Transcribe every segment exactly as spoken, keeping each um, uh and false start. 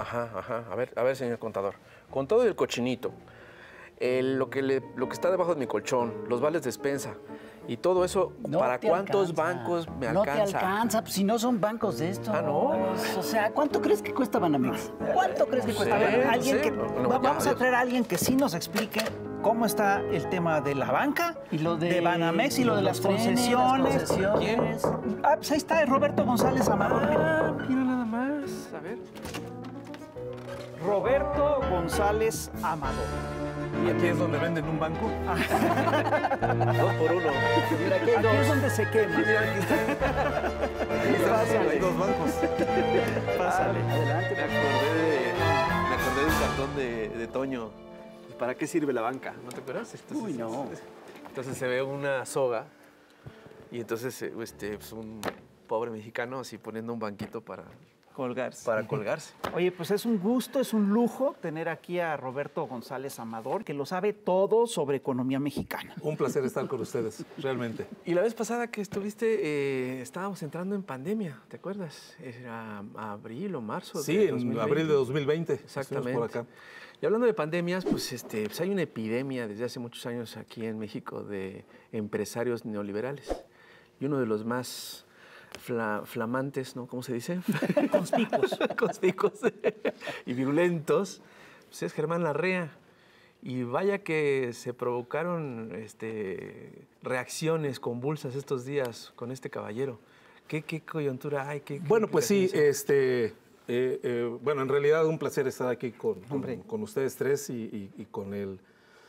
Ajá, ajá. A ver, a ver, señor contador. Con todo el cochinito, el- lo, que le- lo que está debajo de mi colchón, los vales de despensa y todo eso, No ¿para te cuántos alcanza. bancos me No alcanza? te alcanza, pues si no son bancos de estos. Ah, ¿no? O sea, ¿cuánto crees que cuesta Banamex? ¿Cuánto crees que No cuesta? sé, A ver, no alguien sé. que No, no, va- ya, vamos a Dios. traer a alguien que sí nos explique cómo está el tema de la banca Y lo de- Banamex y lo de las los trenes, concesiones. las concesiones. ¿Quién? Ah, pues ahí está, es Roberto González Amador. mira. Ah, mira nada más. A ver. Roberto González Amador. ¿Y aquí es donde venden un banco? Dos por uno. Mira, aquí hay Aquí es dos. donde se quema. Pásale. Hay dos bancos. Pásale. Adelante. Me acordé de, me acordé de un cartón de, de Toño. ¿Para qué sirve la banca? ¿No te acuerdas? Entonces, Uy, no. Entonces se ve una soga y entonces eh, este, pues un pobre mexicano así poniendo un banquito para, Colgarse. para colgarse. Oye, pues es un gusto, es un lujo tener aquí a Roberto González Amador, que lo sabe todo sobre economía mexicana. Un placer estar con ustedes, realmente. Y la vez pasada que estuviste, eh, estábamos entrando en pandemia, ¿te acuerdas? Era abril o marzo. Sí, de en dos mil veinte. abril de dos mil veinte. Exactamente. Estuvimos por acá. Y hablando de pandemias, pues, este, pues hay una epidemia desde hace muchos años aquí en México de empresarios neoliberales. Y uno de los más fla- flamantes, ¿no? ¿Cómo se dice? Conspicuos. Conspicuos y virulentos, pues es Germán Larrea. Y vaya que se provocaron este, reacciones convulsas estos días con este caballero. ¿Qué, qué coyuntura hay? ¿Qué, qué Bueno, pues sí, implicaciones hay? este, eh, eh, bueno, en realidad un placer estar aquí con, con, Hombre. con ustedes tres y, y- y con el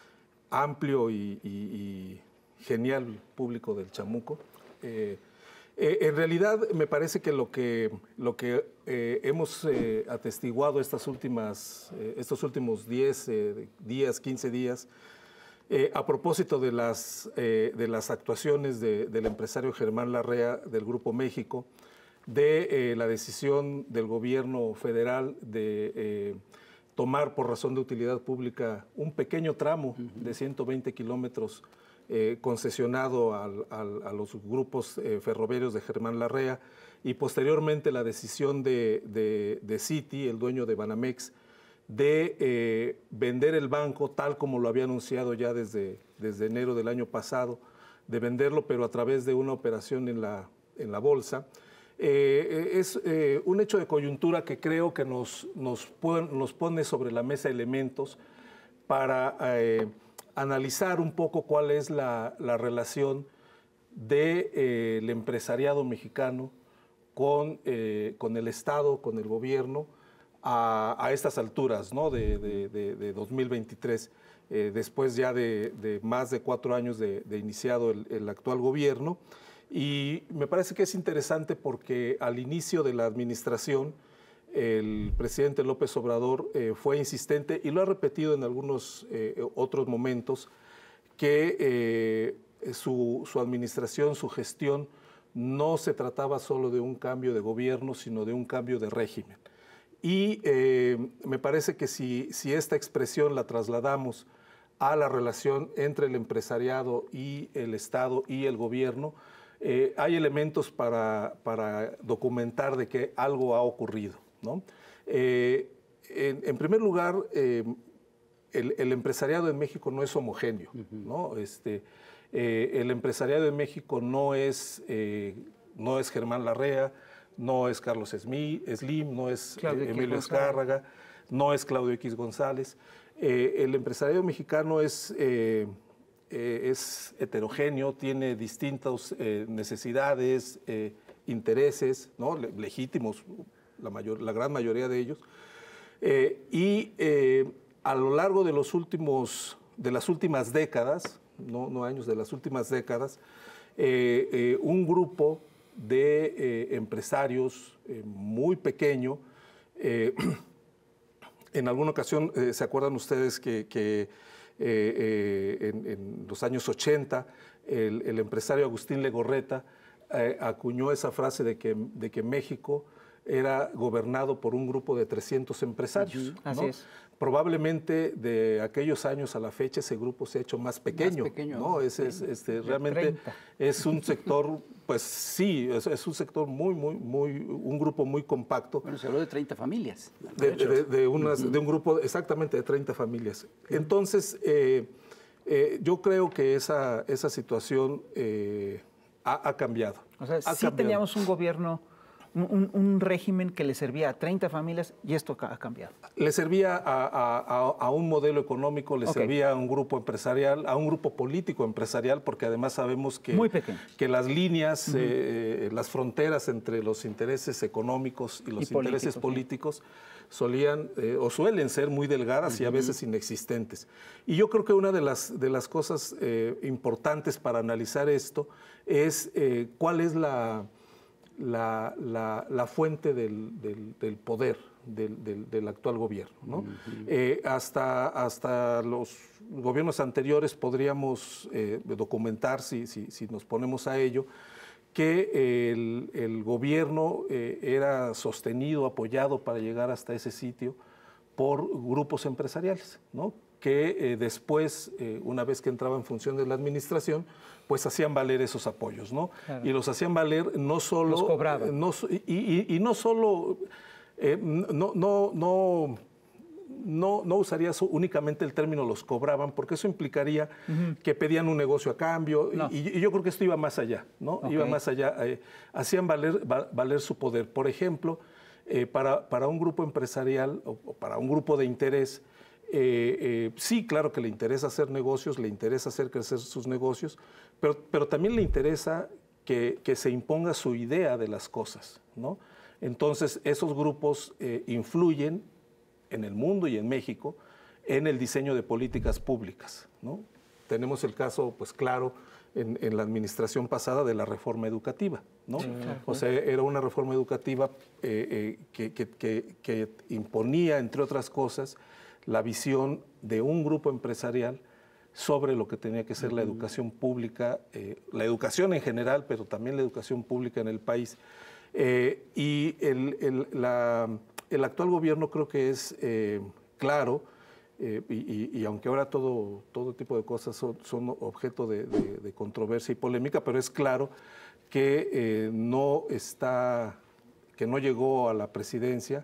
amplio y, y- y genial público del Chamuco. Eh, eh, en realidad me parece que lo que, lo que eh, hemos eh, atestiguado estas últimas, eh, estos últimos diez eh, días, quince días, Eh, a propósito de las, eh, de las actuaciones de- del empresario Germán Larrea del Grupo México, de eh, la decisión del gobierno federal de eh, tomar por razón de utilidad pública un pequeño tramo de ciento veinte kilómetros eh, concesionado al- al- a los grupos eh, ferroviarios de Germán Larrea, y posteriormente la decisión de, de, de Citi, el dueño de Banamex, de eh, vender el banco tal como lo había anunciado ya desde, desde enero del año pasado, de venderlo pero a través de una operación en la, en la bolsa. Eh, es eh, un hecho de coyuntura que creo que nos, nos, pon- nos pone sobre la mesa elementos para eh, analizar un poco cuál es la, la relación del de, eh, el empresariado mexicano con, eh, con el Estado, con el gobierno, a, a estas alturas, ¿no? de, de, de, de dos mil veintitrés, eh, después ya de, de más de cuatro años de, de iniciado el, el actual gobierno. Y me parece que es interesante porque al inicio de la administración, el presidente López Obrador eh, fue insistente, y lo ha repetido en algunos eh, otros momentos, que eh, su, su administración, su gestión, no se trataba solo de un cambio de gobierno, sino de un cambio de régimen. Y eh, me parece que si, si esta expresión la trasladamos a la relación entre el empresariado y el Estado y el gobierno, eh, hay elementos para, para documentar de que algo ha ocurrido, ¿no? Eh, en, en primer lugar, eh, el, el empresariado en México no es homogéneo, ¿no? Este, eh, el empresariado en México no es, eh, no es Germán Larrea, no es Carlos Slim, no es Claudio eh, X. Emilio Azcárraga, no es Claudio X. González. Eh, el empresariado mexicano es, eh, eh, es heterogéneo, tiene distintas eh, necesidades, eh, intereses, ¿no? Le- legítimos, la, mayor, la gran mayoría de ellos. Eh, y eh, a lo largo de, los últimos, de las últimas décadas, no, no años, de las últimas décadas, eh, eh, un grupo de eh, empresarios eh, muy pequeño. Eh, en alguna ocasión, eh, ¿se acuerdan ustedes que, que eh, eh, en, en los años ochenta el, el empresario Agustín Legorreta eh, acuñó esa frase de que, de que México era gobernado por un grupo de trescientos empresarios. ¿no? Así es. Probablemente de aquellos años a la fecha ese grupo se ha hecho más pequeño. Más pequeño ¿no? Es, es, este, realmente treinta. Es un sector, pues sí, es, es un sector muy, muy, muy, un grupo muy compacto. Bueno, se habló de treinta familias. De, de, de, unas, uh-huh. de un grupo exactamente de treinta familias. Entonces, eh, eh, yo creo que esa, esa situación eh, ha, ha cambiado. O sea, ha sí cambiado. Teníamos un gobierno... Un, un régimen que le servía a treinta familias y esto ha cambiado. Le servía a, a, a un modelo económico, le okay. servía a un grupo empresarial, a un grupo político empresarial, porque además sabemos que, Muy pequeño. que las líneas, uh-huh. eh, las fronteras entre los intereses económicos y los y intereses políticos, políticos sí. solían eh, o suelen ser muy delgadas uh-huh. y a veces inexistentes. Y yo creo que una de las, de las cosas eh, importantes para analizar esto es eh, cuál es la... La, la, la fuente del, del, del poder del, del, del actual gobierno. ¿no? Uh-huh. eh, hasta, hasta los gobiernos anteriores podríamos eh, documentar, si, si, si nos ponemos a ello, que el, el gobierno eh, era sostenido, apoyado para llegar hasta ese sitio por grupos empresariales, ¿no? que eh, después, eh, una vez que entraba en función de la administración, pues hacían valer esos apoyos, ¿no? Claro. Y los hacían valer no solo... Los cobraban. Eh, no, y, y, y no solo... Eh, no, no, no, no, no usaría únicamente el término los cobraban, porque eso implicaría uh-huh. que pedían un negocio a cambio, no. y, y yo creo que esto iba más allá, ¿no? Okay. Iba más allá. Eh, hacían valer, va, valer su poder. Por ejemplo, eh, para, para un grupo empresarial o, o para un grupo de interés, Eh, eh, sí, claro que le interesa hacer negocios, le interesa hacer crecer sus negocios, pero, pero también le interesa que, que se imponga su idea de las cosas, ¿no? Entonces, esos grupos eh, influyen en el mundo y en México en el diseño de políticas públicas, ¿no? Tenemos el caso, pues claro, en, en la administración pasada de la reforma educativa, ¿no? Sí, claro. O sea, era una reforma educativa eh, eh, que, que, que, que imponía, entre otras cosas, la visión de un grupo empresarial sobre lo que tenía que ser la educación pública, eh, la educación en general, pero también la educación pública en el país. Eh, y el, el, la, el actual gobierno creo que es eh, claro, eh, y, y aunque ahora todo, todo tipo de cosas son, son objeto de, de, de controversia y polémica, pero es claro que eh, no está, que no llegó a la presidencia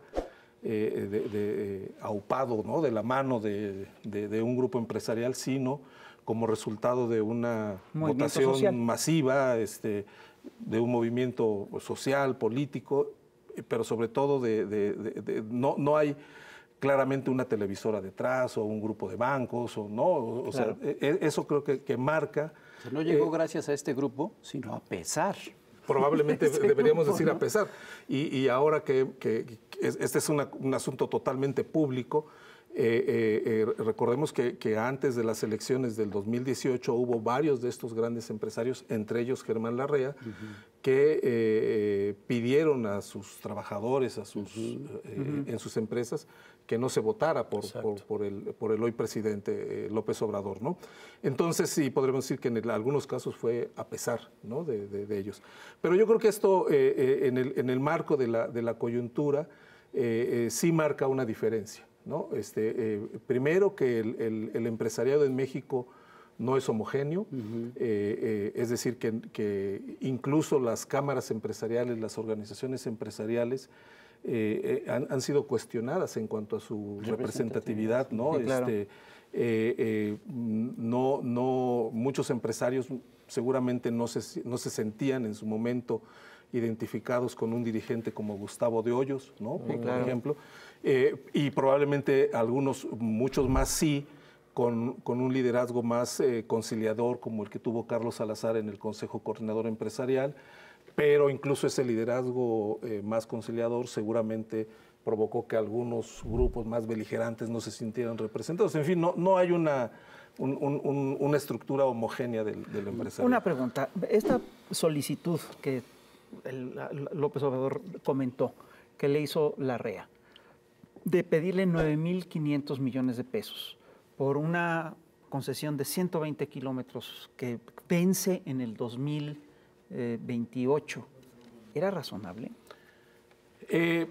Eh, de, de, eh, aupado, ¿no? de la mano de, de, de un grupo empresarial, sino como resultado de una votación social. masiva, este, de un movimiento social, político, pero sobre todo de, de, de, de no, no hay claramente una televisora detrás o un grupo de bancos, o no, o, claro. sea, eso creo que, que marca. O sea, no llegó eh, gracias a este grupo, sino a pesar. Probablemente deberíamos decir a pesar. Y, y ahora que, que, que este es una, un asunto totalmente público, eh, eh, eh, recordemos que, que antes de las elecciones del dos mil dieciocho hubo varios de estos grandes empresarios, entre ellos Germán Larrea, uh-huh. que eh, pidieron a sus trabajadores, a sus, uh-huh. eh, uh-huh. en sus empresas, que no se votara por, por, por, el, por el hoy presidente eh, López Obrador, ¿no? Entonces sí, podremos decir que en el, algunos casos fue a pesar, ¿no? de, de, de ellos. Pero yo creo que esto, eh, eh, en, el, en el marco de la, de la coyuntura, eh, eh, sí marca una diferencia, ¿no? Este, eh, primero que el, el, el empresariado en México no es homogéneo, uh-huh. eh, eh, es decir, que, que incluso las cámaras empresariales, las organizaciones empresariales, Eh, eh, han, han sido cuestionadas en cuanto a su representatividad, ¿no? Sí, claro. Este, eh, eh, no, no, muchos empresarios seguramente no se, no se sentían en su momento identificados con un dirigente como Gustavo de Hoyos, ¿no? Sí, por claro. ejemplo, eh, y probablemente algunos, muchos más sí, con, con un liderazgo más eh, conciliador como el que tuvo Carlos Salazar en el Consejo Coordinador Empresarial. Pero incluso ese liderazgo eh, más conciliador seguramente provocó que algunos grupos más beligerantes no se sintieran representados. En fin, no, no hay una, un, un, una estructura homogénea del, del empresario. Una pregunta. Esta solicitud que el, López Obrador comentó, que le hizo Larrea, de pedirle nueve mil quinientos millones de pesos por una concesión de ciento veinte kilómetros que vence en el dos mil veintiocho, ¿era razonable? Eh,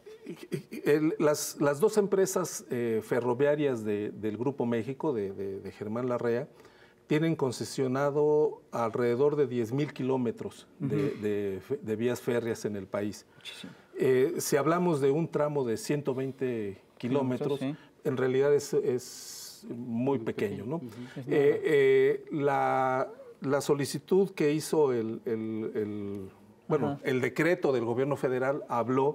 el, las, las dos empresas eh, ferroviarias de, del Grupo México, de, de, de Germán Larrea, tienen concesionado alrededor de diez mil kilómetros de, uh-huh. de, de vías férreas en el país. Eh, si hablamos de un tramo de ciento veinte kilómetros, sí. en realidad es, es muy, muy pequeño, pequeño. ¿no? Uh-huh. eh, eh, la, la solicitud que hizo el, el, el, bueno, uh-huh. el decreto del gobierno federal habló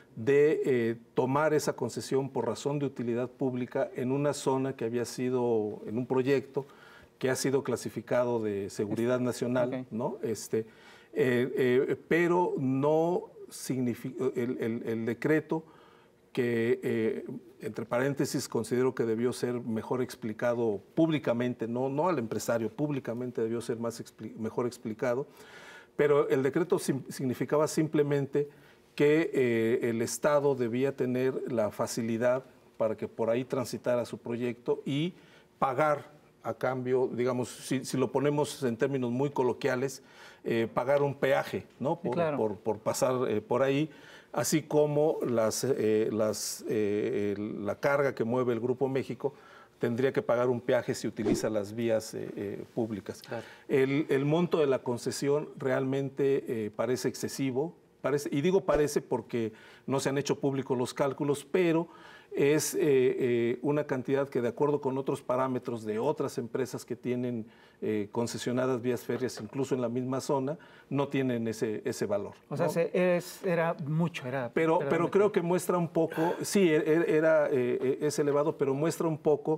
de eh, tomar esa concesión por razón de utilidad pública en una zona que había sido, en un proyecto que ha sido clasificado de seguridad nacional, okay. ¿no? Este, eh, eh, pero no significa, el, el, el decreto que, eh, entre paréntesis, considero que debió ser mejor explicado públicamente, no, no al empresario, públicamente debió ser más expli- mejor explicado, pero el decreto sim- significaba simplemente que eh, el Estado debía tener la facilidad para que por ahí transitara su proyecto y pagar a cambio, digamos, si, si lo ponemos en términos muy coloquiales, eh, pagar un peaje, ¿no? Por, claro. por, por pasar eh, por ahí, así como las, eh, las, eh, la carga que mueve el Grupo México tendría que pagar un peaje si utiliza las vías eh, eh, públicas. Claro. El, el monto de la concesión realmente eh, parece excesivo, parece, y digo parece porque no se han hecho públicos los cálculos, pero es eh, eh, una cantidad que, de acuerdo con otros parámetros de otras empresas que tienen eh, concesionadas vías férreas, incluso en la misma zona, no tienen ese, ese valor. O sea, ¿no? se, es, era mucho, era... Pero, pero creo que muestra un poco, sí, era, era, eh, es elevado, pero muestra un poco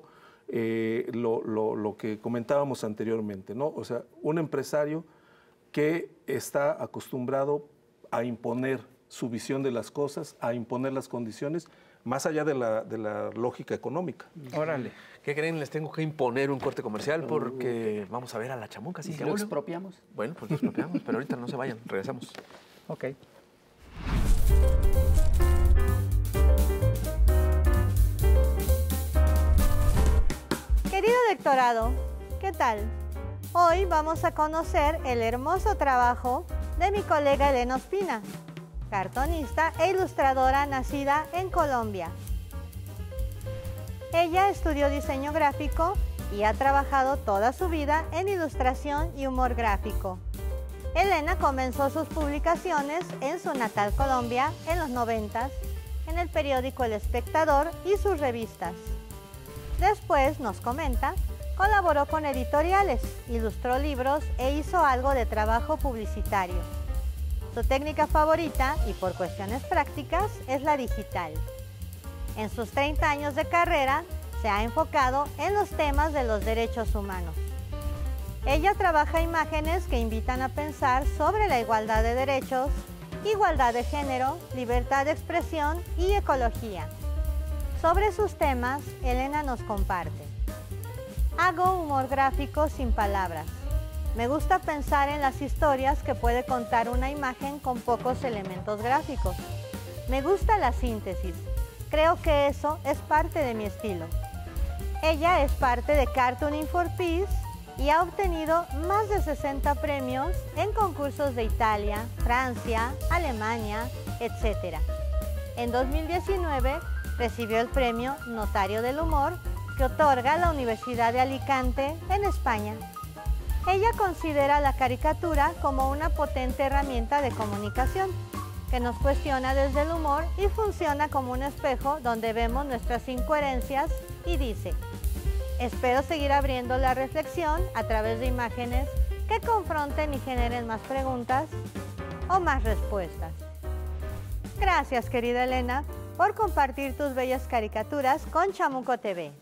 eh, lo, lo, lo que comentábamos anteriormente, ¿no? O sea, un empresario que está acostumbrado a imponer su visión de las cosas, a imponer las condiciones, más allá de la, de la lógica económica. Órale. ¿Qué creen? Les tengo que imponer un corte comercial porque vamos a ver a la chamuca. ¿Y si lo expropiamos? Bueno, pues lo expropiamos, pero ahorita no se vayan, regresamos. Ok. Querido lectorado, ¿qué tal? Hoy vamos a conocer el hermoso trabajo de mi colega Elena Ospina, cartonista e ilustradora nacida en Colombia. Ella estudió diseño gráfico y ha trabajado toda su vida en ilustración y humor gráfico. Elena comenzó sus publicaciones en su natal Colombia en los noventas, en el periódico El Espectador y sus revistas. Después, nos comenta, colaboró con editoriales, ilustró libros e hizo algo de trabajo publicitario. Su técnica favorita, y por cuestiones prácticas, es la digital. En sus treinta años de carrera, se ha enfocado en los temas de los derechos humanos. Ella trabaja imágenes que invitan a pensar sobre la igualdad de derechos, igualdad de género, libertad de expresión y ecología. Sobre sus temas, Elena nos comparte. Hago humor gráfico sin palabras. Me gusta pensar en las historias que puede contar una imagen con pocos elementos gráficos. Me gusta la síntesis. Creo que eso es parte de mi estilo. Ella es parte de Cartooning for Peace y ha obtenido más de sesenta premios en concursos de Italia, Francia, Alemania, etcétera. En dos mil diecinueve recibió el premio Notario del Humor que otorga la Universidad de Alicante en España. Ella considera la caricatura como una potente herramienta de comunicación que nos cuestiona desde el humor y funciona como un espejo donde vemos nuestras incoherencias y dice: espero seguir abriendo la reflexión a través de imágenes que confronten y generen más preguntas o más respuestas. Gracias, querida Elena, por compartir tus bellas caricaturas con Chamuco T V.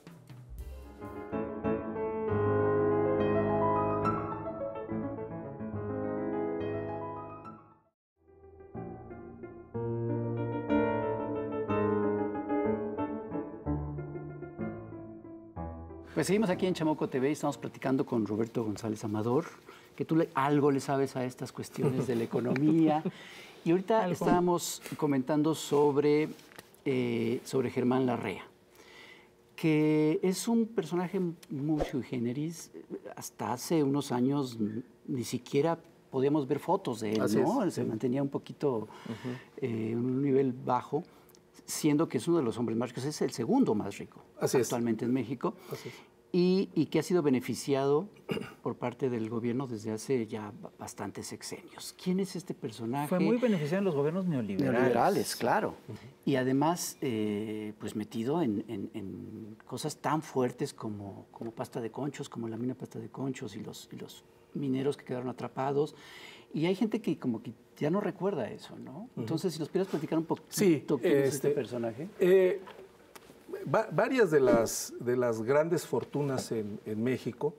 Pues seguimos aquí en Chamuco T V y estamos platicando con Roberto González Amador, que tú le, algo le sabes a estas cuestiones de la economía. Y ahorita estábamos comentando sobre, eh, sobre Germán Larrea, que es un personaje muy sui generis. Hasta hace unos años ni siquiera podíamos ver fotos de él, Así ¿no? es, Se sí. mantenía un poquito eh, en un nivel bajo, siendo que es uno de los hombres más ricos, es el segundo más rico Así es. actualmente en México. Así es. Y, y que ha sido beneficiado por parte del gobierno desde hace ya bastantes sexenios. ¿Quién es este personaje? Fue muy beneficiado en los gobiernos neoliberales. Neoliberales, claro. Uh-huh. Y además, eh, pues metido en, en, en cosas tan fuertes como, como pasta de conchos, como la mina pasta de conchos y los, y los mineros que quedaron atrapados. Y hay gente que como que ya no recuerda eso, ¿no? Uh-huh. Entonces, si nos pudieras platicar un poquito, sí, ¿quién este, es este personaje? Eh, Va, varias de las, de las grandes fortunas en, en México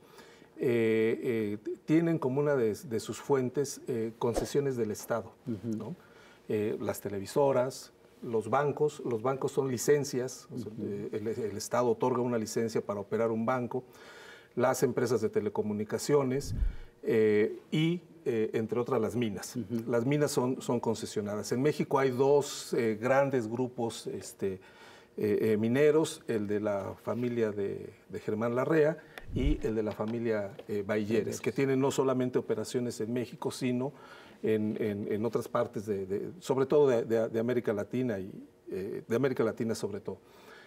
eh, eh, tienen como una de, de sus fuentes eh, concesiones del Estado, uh-huh. ¿no? eh, las televisoras, los bancos, los bancos son licencias, uh-huh. eh, el, el Estado otorga una licencia para operar un banco, las empresas de telecomunicaciones eh, y, eh, entre otras, las minas. Uh-huh. Las minas son, son concesionadas. En México hay dos eh, grandes grupos este, Eh, eh, mineros, el de la familia de, de Germán Larrea y el de la familia eh, Bailleres, que tienen no solamente operaciones en México, sino en, en, en otras partes, de, de, sobre todo de, de, de América Latina, y eh, de América Latina sobre todo.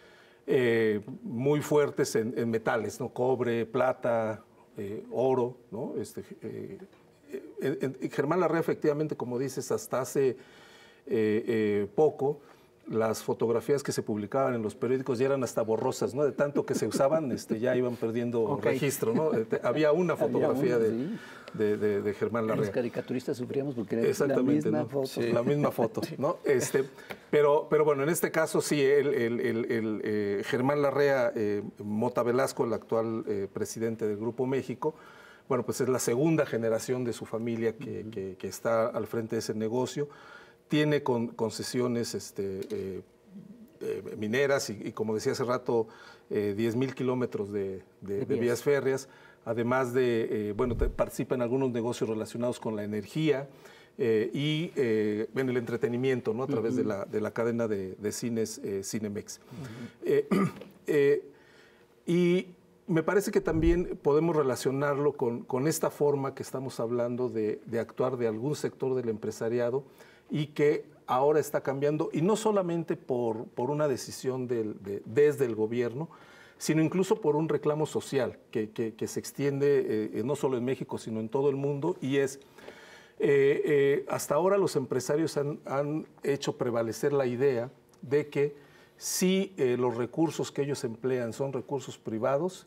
Eh, muy fuertes en, en metales, ¿no? Cobre, plata, eh, oro, ¿no? Este, eh, eh, eh, Germán Larrea, efectivamente, como dices, hasta hace eh, eh, poco, las fotografías que se publicaban en los periódicos ya eran hasta borrosas, ¿no? De tanto que se usaban, este, ya iban perdiendo okay. registro, ¿no? Había una fotografía Había una, de, sí. de, de, de Germán Larrea. Los caricaturistas sufríamos porque era Exactamente, la misma ¿no? foto. Sí. La misma foto, ¿no? Este, pero, pero bueno, en este caso sí, el, el, el, el eh, Germán Larrea, eh, Mota Velasco, el actual eh, presidente del Grupo México, bueno, pues es la segunda generación de su familia que, uh-huh. que, que está al frente de ese negocio. Tiene con, concesiones este, eh, eh, mineras y, y, como decía hace rato, eh, diez mil kilómetros de, de, de, de vías férreas, además de, eh, bueno, te, participa en algunos negocios relacionados con la energía eh, y eh, en el entretenimiento, ¿no? A través uh-huh. de, la, de la cadena de, de cines eh, Cinemex. Uh-huh. eh, eh, y me parece que también podemos relacionarlo con, con esta forma que estamos hablando de, de actuar de algún sector del empresariado, y que ahora está cambiando, y no solamente por, por una decisión del, de, desde el gobierno, sino incluso por un reclamo social que, que, que se extiende eh, no solo en México, sino en todo el mundo, y es, eh, eh, hasta ahora los empresarios han, han hecho prevalecer la idea de que si eh, los recursos que ellos emplean son recursos privados,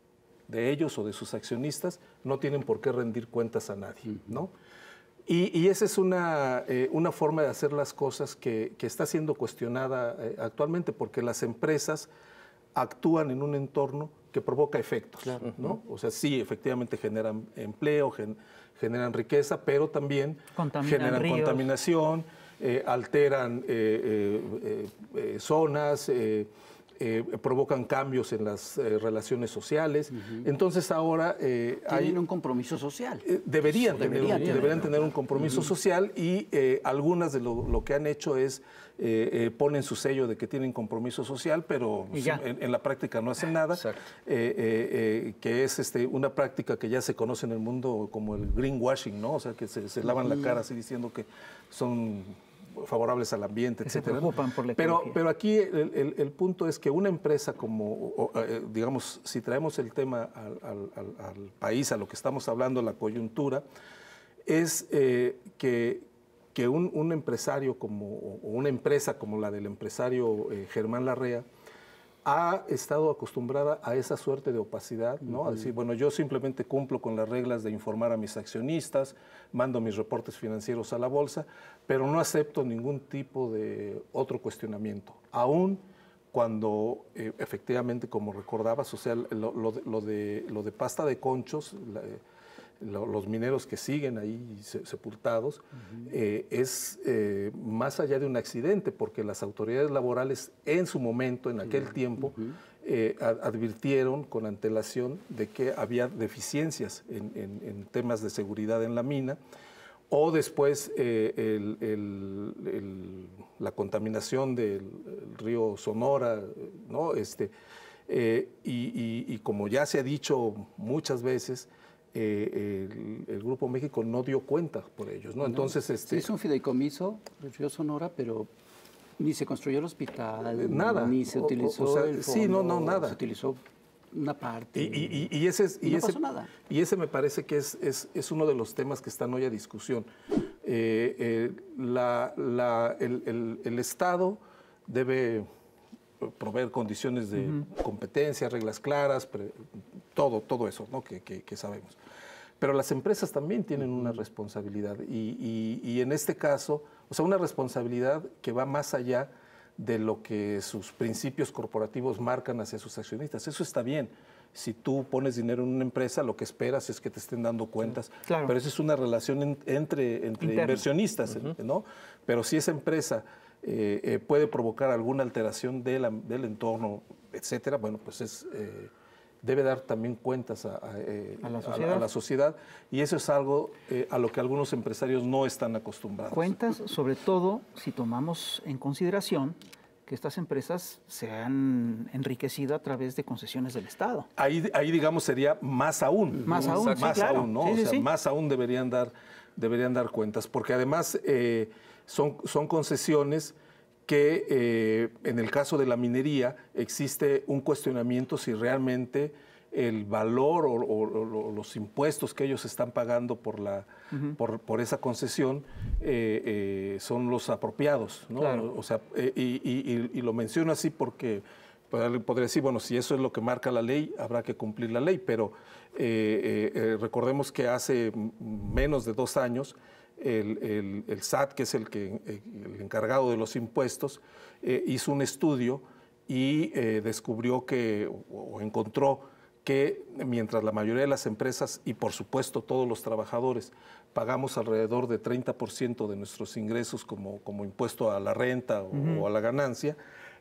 de ellos o de sus accionistas, no tienen por qué rendir cuentas a nadie, ¿no? Y, y esa es una, eh, una forma de hacer las cosas que, que está siendo cuestionada eh, actualmente, porque las empresas actúan en un entorno que provoca efectos, claro. ¿no? O sea, sí, efectivamente generan empleo, gen, generan riqueza, pero también Contaminan generan ríos. contaminación, eh, alteran eh, eh, eh, zonas, eh, Eh, provocan cambios en las eh, relaciones sociales. Uh-huh. Entonces ahora eh, tienen hay un compromiso social. Eh, deberían, tener, deberían, un, tener, deberían tener un compromiso uh-huh. social y eh, algunas de lo, lo que han hecho es eh, eh, ponen su sello de que tienen compromiso social, pero en, en la práctica no hacen nada. Eh, eh, eh, que es este, una práctica que ya se conoce en el mundo como el greenwashing, ¿no? O sea, que se, se lavan uh-huh. la cara así diciendo que son favorables al ambiente, que etcétera. Se preocupan por la pero, pero aquí el, el, el punto es que una empresa como, o, eh, digamos, si traemos el tema al, al, al, al país, a lo que estamos hablando, la coyuntura, es eh, que, que un, un empresario como, o una empresa como la del empresario eh, Germán Larrea, ha estado acostumbrada a esa suerte de opacidad, ¿no? Uh-huh. A decir, bueno, yo simplemente cumplo con las reglas de informar a mis accionistas, mando mis reportes financieros a la bolsa, pero no acepto ningún tipo de otro cuestionamiento, aún cuando eh, efectivamente, como recordabas, o sea, lo, lo, de, lo, de, lo de pasta de conchos, la, lo, los mineros que siguen ahí se, sepultados, uh-huh. eh, es eh, más allá de un accidente, porque las autoridades laborales en su momento, en aquel uh-huh. tiempo, uh-huh. eh, ad, advirtieron con antelación de que había deficiencias en, en, en temas de seguridad en la mina, o después eh, el, el, el, la contaminación del río Sonora, ¿no? Este, eh, y, y, y como ya se ha dicho muchas veces, eh, el, el Grupo México no dio cuenta por ellos, ¿no? Entonces, no, este, se hizo un fideicomiso del Río Sonora, pero ni se construyó el hospital, nada, ni se utilizó o, o sea, el fondo, sí, no, no, nada. Se utilizó una parte. Y, y, y ese, es, y no ese, pasó nada. Y ese me parece que es, es, es uno de los temas que están hoy a discusión. Eh, eh, la, la, el, el, el Estado debe proveer condiciones de uh-huh. competencia, reglas claras, pre, todo, todo eso, ¿no? que, que, que sabemos. Pero las empresas también tienen una responsabilidad y, y, y en este caso, o sea, una responsabilidad que va más allá de lo que sus principios corporativos marcan hacia sus accionistas. Eso está bien. Si tú pones dinero en una empresa, lo que esperas es que te estén dando cuentas. Claro. Pero esa es una relación en, entre, entre inversionistas, uh-huh. ¿no? Pero si esa empresa eh, eh, puede provocar alguna alteración de la, del entorno, etcétera, bueno, pues es... Eh, debe dar también cuentas a, a, eh, ¿A, la a, a la sociedad y eso es algo eh, a lo que algunos empresarios no están acostumbrados. Cuentas, sobre todo si tomamos en consideración que estas empresas se han enriquecido a través de concesiones del Estado. Ahí, ahí digamos, sería más aún. Más aún, más sí, claro. aún, ¿no? Sí, sí, o sea, sí. más aún deberían dar, deberían dar cuentas, porque además eh, son, son concesiones que eh, en el caso de la minería existe un cuestionamiento si realmente el valor o, o, o los impuestos que ellos están pagando por, la, uh-huh. por, por esa concesión eh, eh, son los apropiados, ¿no? Claro. O sea, eh, y, y, y lo menciono así porque podría decir, bueno, si eso es lo que marca la ley, habrá que cumplir la ley, pero eh, eh, recordemos que hace menos de dos años El, el, el S A T, que es el, que, el encargado de los impuestos, eh, hizo un estudio y eh, descubrió que, o, o encontró que mientras la mayoría de las empresas y por supuesto todos los trabajadores pagamos alrededor de treinta por ciento de nuestros ingresos como, como impuesto a la renta o, uh-huh. o a la ganancia,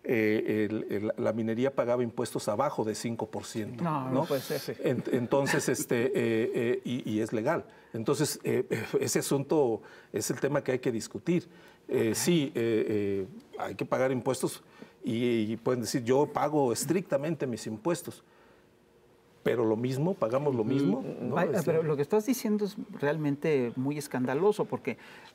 eh, el, el, la minería pagaba impuestos abajo de cinco por ciento. No, no, no puede ser. En, entonces, este, eh, eh, y, y es legal. Entonces, eh, ese asunto es el tema que hay que discutir. Eh, sí, eh, eh, hay que pagar impuestos y, y pueden decir, yo pago estrictamente mis impuestos. Pero lo mismo, pagamos lo mismo. ¿No? Ay, pero lo que estás diciendo es realmente muy escandaloso porque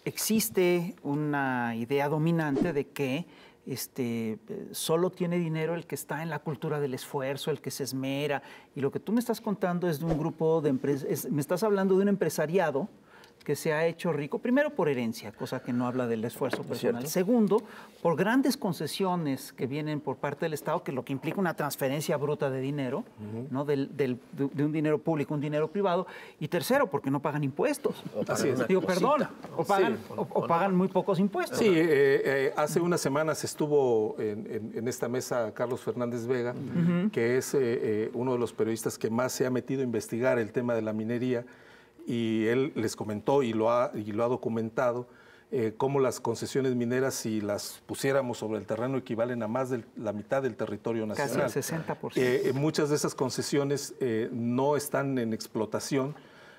existe una idea dominante de que este, solo tiene dinero el que está en la cultura del esfuerzo, el que se esmera. Y lo que tú me estás contando es de un grupo de empresas, me estás hablando de un empresariado que se ha hecho rico, primero por herencia, cosa que no habla del esfuerzo personal. Segundo, por grandes concesiones que vienen por parte del Estado, que lo que implica una transferencia bruta de dinero, uh-huh. ¿no? del, del, de un dinero público a un dinero privado. Y tercero, porque no pagan impuestos. Así es. Digo, perdón, o pagan, sí. o, o pagan muy pocos impuestos. Sí, eh, eh, hace unas semanas estuvo en, en, en esta mesa Carlos Fernández Vega, uh-huh. que es eh, eh, uno de los periodistas que más se ha metido a investigar el tema de la minería. Y él les comentó y lo ha, y lo ha documentado eh, cómo las concesiones mineras, si las pusiéramos sobre el terreno, equivalen a más de la mitad del territorio nacional. Casi el sesenta por ciento. Eh, muchas de esas concesiones eh, no están en explotación,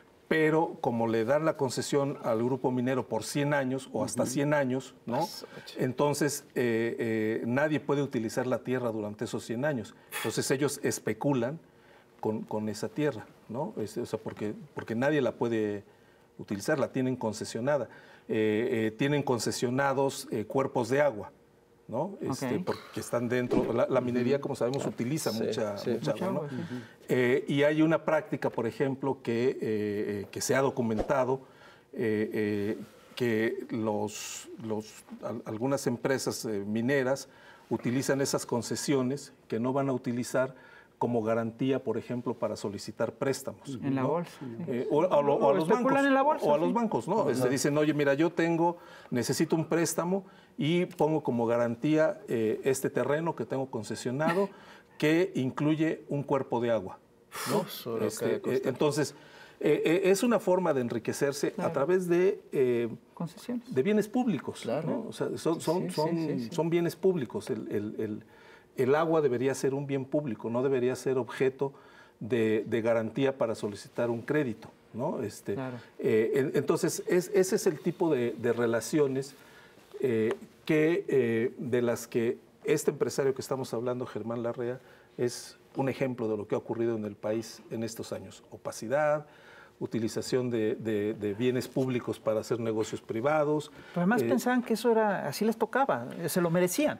pero como le dan la concesión al grupo minero por cien años o hasta cien años, ¿no? Entonces eh, eh, nadie puede utilizar la tierra durante esos cien años. Entonces ellos especulan Con, con esa tierra, ¿no? Es, o sea, porque, porque nadie la puede utilizar, la tienen concesionada. Eh, eh, tienen concesionados eh, cuerpos de agua, ¿no? Este, okay. Porque están dentro, la, la minería, como sabemos, utiliza sí, mucha, sí, mucha, mucha agua, agua, ¿no? sí. eh, y hay una práctica, por ejemplo, que, eh, que se ha documentado, eh, eh, que los, los, al, algunas empresas eh, mineras utilizan esas concesiones que no van a utilizar como garantía, por ejemplo, para solicitar préstamos. En ¿no? la bolsa. Eh, o, o, o, o a los bancos. En la bolsa, o a sí. los bancos, ¿no? Se dicen, oye, mira, yo tengo, necesito un préstamo y pongo como garantía eh, este terreno que tengo concesionado que incluye un cuerpo de agua, ¿no? Este, eh, entonces, eh, eh, es una forma de enriquecerse claro. a través de, eh, concesiones. de bienes públicos. Claro. ¿no? O sea, son, son, sí, son, sí, sí, sí. son bienes públicos. El, el, el, El agua debería ser un bien público, no debería ser objeto de, de garantía para solicitar un crédito, ¿no? Este, claro. eh, entonces, es, ese es el tipo de, de relaciones eh, que, eh, de las que este empresario que estamos hablando, Germán Larrea, es un ejemplo de lo que ha ocurrido en el país en estos años. Opacidad, utilización de, de, de bienes públicos para hacer negocios privados. Pero además Eh, pensaban que eso era, así les tocaba, se lo merecían.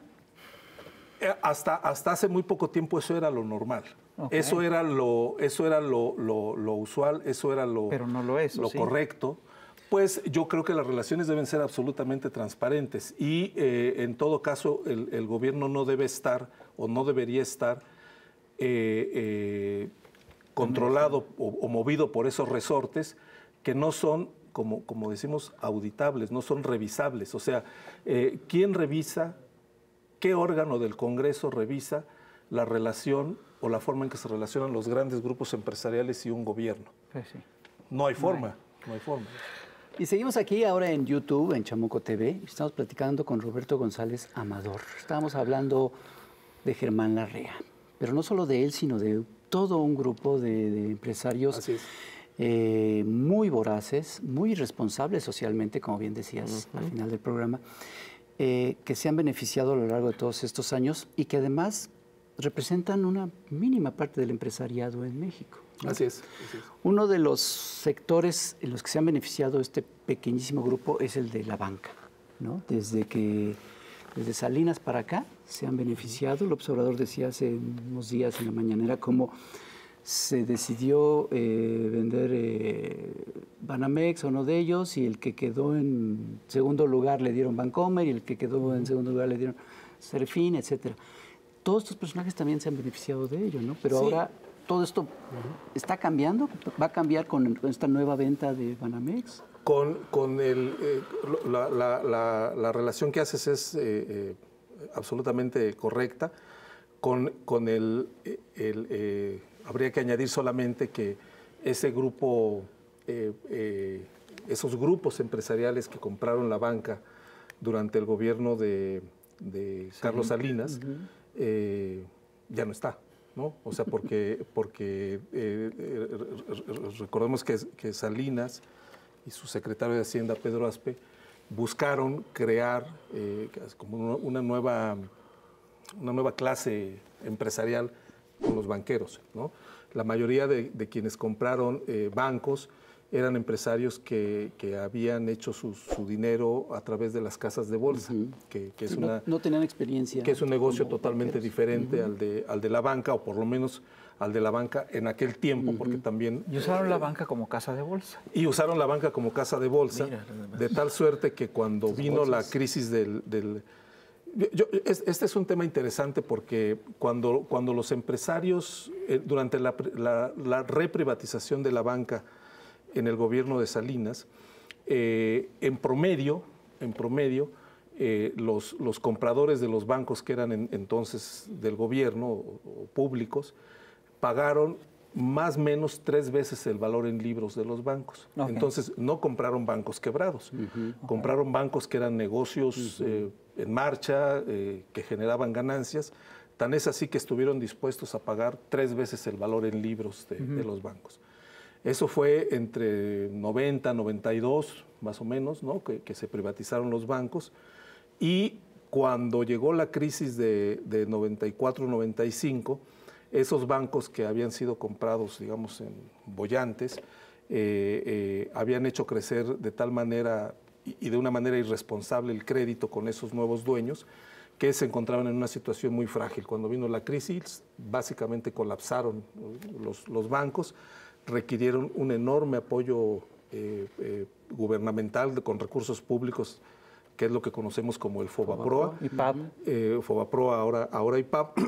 Eh, Hasta, hasta hace muy poco tiempo eso era lo normal. Okay. Eso era lo, eso era lo, lo, lo usual, eso era lo, Pero no lo es, ¿o lo sí? correcto. Pues yo creo que las relaciones deben ser absolutamente transparentes y eh, en todo caso el, el gobierno no debe estar o no debería estar eh, eh, controlado o, o movido por esos resortes que no son, como, como decimos, auditables, no son revisables. O sea, eh, ¿quién revisa? ¿Qué órgano del Congreso revisa la relación o la forma en que se relacionan los grandes grupos empresariales y un gobierno? Pues sí. No hay forma, no hay forma. Y seguimos aquí ahora en YouTube, en Chamuco T V. Estamos platicando con Roberto González Amador. Estábamos hablando de Germán Larrea, pero no solo de él, sino de todo un grupo de, de empresarios Así es. eh, muy voraces, muy responsables socialmente, como bien decías Uh-huh. al final del programa, eh, que se han beneficiado a lo largo de todos estos años y que además representan una mínima parte del empresariado en México, ¿no? Así es, así es. Uno de los sectores en los que se han beneficiado este pequeñísimo grupo es el de la banca, ¿no? Desde que desde Salinas para acá se han beneficiado. El observador decía hace unos días en la mañanera cómo se decidió eh, vender eh, Banamex a uno de ellos y el que quedó en segundo lugar le dieron Bancomer y el que quedó en segundo lugar le dieron Serfín, etcétera. Todos estos personajes también se han beneficiado de ello, ¿no? Pero Sí. ahora todo esto está cambiando, va a cambiar con, con esta nueva venta de Banamex. Con, con el, eh, la, la, la, la relación que haces es eh, eh, absolutamente correcta. Con, con el, el eh, habría que añadir solamente que ese grupo, eh, eh, esos grupos empresariales que compraron la banca durante el gobierno de, de Carlos Salinas, uh-huh. eh, ya no está, ¿no? O sea, porque, porque eh, eh, recordemos que, que Salinas y su secretario de Hacienda, Pedro Aspe, buscaron crear eh, como una nueva, una nueva clase empresarial con los banqueros, ¿no? La mayoría de, de quienes compraron eh, bancos eran empresarios que, que habían hecho su, su dinero a través de las casas de bolsa, uh-huh. que, que, es sí, una, no, no tenían experiencia. Que es un negocio como totalmente banqueros. diferente Uh-huh. al, de, al de la banca, o por lo menos al de la banca en aquel tiempo, uh-huh. porque también... Y usaron la banca como casa de bolsa. Y usaron la banca como casa de bolsa, Mira, de tal suerte que cuando Esas vino bolsas. la crisis del... del yo, este es un tema interesante porque cuando, cuando los empresarios, eh, durante la, la, la reprivatización de la banca en el gobierno de Salinas, eh, en promedio, en promedio eh, los, los compradores de los bancos que eran en, entonces del gobierno o, o públicos, pagaron más o menos tres veces el valor en libros de los bancos. Okay. Entonces, no compraron bancos quebrados, uh-huh. compraron bancos que eran negocios uh-huh. eh, en marcha, eh, que generaban ganancias. Tan es así que estuvieron dispuestos a pagar tres veces el valor en libros de, uh-huh. de los bancos. Eso fue entre noventa, noventa y dos, más o menos, ¿no? que, que se privatizaron los bancos. Y cuando llegó la crisis de, de noventa y cuatro, noventa y cinco, esos bancos que habían sido comprados, digamos, en bollantes, eh, eh, habían hecho crecer de tal manera y, y de una manera irresponsable el crédito con esos nuevos dueños, que se encontraban en una situación muy frágil. Cuando vino la crisis, básicamente colapsaron los, los bancos, requirieron un enorme apoyo eh, eh, gubernamental con recursos públicos, que es lo que conocemos como el FOBAPROA. I P A P. Eh, FOBAPROA, ahora, ahora I P A P.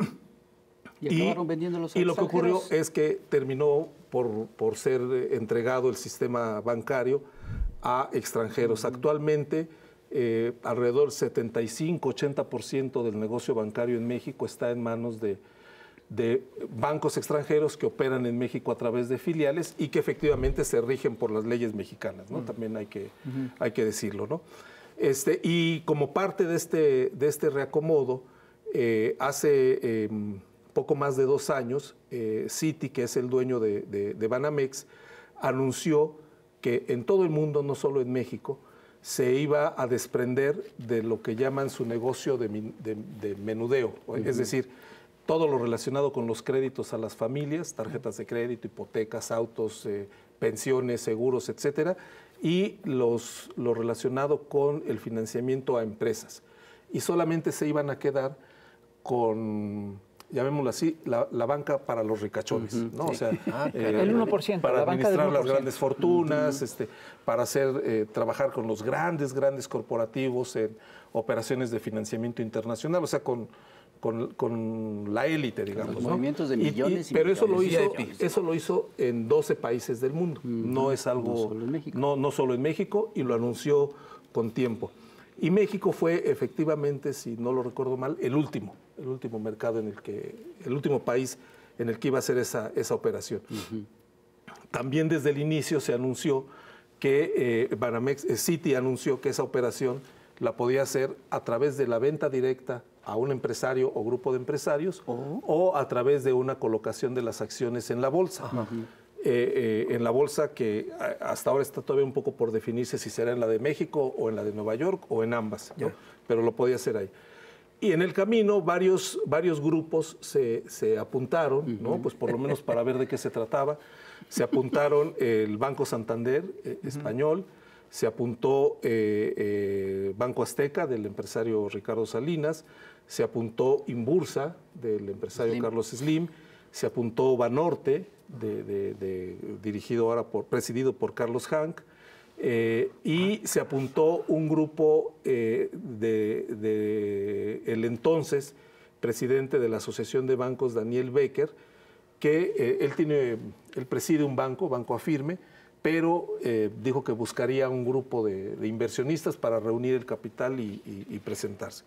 Y acabaron y, vendiendo los Y lo que ocurrió es que terminó por, por ser entregado el sistema bancario a extranjeros. Uh-huh. Actualmente, eh, alrededor del setenta y cinco, ochenta por ciento del negocio bancario en México está en manos de, de bancos extranjeros que operan en México a través de filiales y que efectivamente se rigen por las leyes mexicanas, ¿no? Uh-huh. También hay que, uh-huh. hay que decirlo, ¿no? Este, y como parte de este, de este reacomodo, eh, hace... Eh, poco más de dos años, eh, Citi, que es el dueño de, de, de Banamex, anunció que en todo el mundo, no solo en México, se iba a desprender de lo que llaman su negocio de, de, de menudeo, uh-huh. es decir, todo lo relacionado con los créditos a las familias, tarjetas de crédito, hipotecas, autos, eh, pensiones, seguros, etcétera, y los, lo relacionado con el financiamiento a empresas. Y solamente se iban a quedar con, llamémoslo así, la, la banca para los ricachones, uh-huh, ¿no? Sí. O sea, ah, eh, el uno por ciento, para la banca administrar del uno por ciento. Las grandes fortunas, uh-huh. este, para hacer, eh, trabajar con los grandes, grandes corporativos en operaciones de financiamiento internacional, o sea, con, con, con la élite, digamos. Los ¿no? movimientos de millones y, y, y, Pero millones. eso lo hizo, eso lo hizo en doce países del mundo. Uh-huh. No es algo, no solo en México. No, no solo en México, y lo anunció con tiempo. Y México fue efectivamente, si no lo recuerdo mal, el último, el último mercado en el que, el último país en el que iba a hacer esa, esa operación. Uh-huh. También desde el inicio se anunció que eh, Banamex, eh, Citi anunció que esa operación la podía hacer a través de la venta directa a un empresario o grupo de empresarios uh-huh. o a través de una colocación de las acciones en la bolsa. Uh-huh. Eh, eh, en la bolsa que hasta ahora está todavía un poco por definirse si será en la de México o en la de Nueva York o en ambas, ¿no? Yeah. Pero lo podía hacer ahí. Y en el camino varios, varios grupos se, se apuntaron, uh-huh. ¿no? Pues por lo menos para ver de qué se trataba. Se apuntaron el Banco Santander eh, uh-huh. español, se apuntó eh, eh, Banco Azteca del empresario Ricardo Salinas, se apuntó Inbursa del empresario Slim. Carlos Slim, se apuntó Banorte, de, de, de, dirigido ahora por, presidido por Carlos Hank, eh, y se apuntó un grupo eh, de, de el entonces presidente de la Asociación de Bancos, Daniel Becker, que eh, él tiene, él preside un banco, Banco Afirme, pero eh, dijo que buscaría un grupo de, de inversionistas para reunir el capital y, y, y presentarse.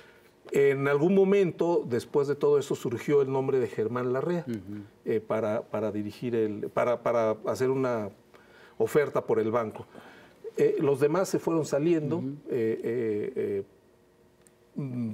En algún momento, después de todo eso, surgió el nombre de Germán Larrea uh-huh. eh, para, para dirigir el, para, para hacer una oferta por el banco. Eh, los demás se fueron saliendo. Uh-huh. eh, eh, eh,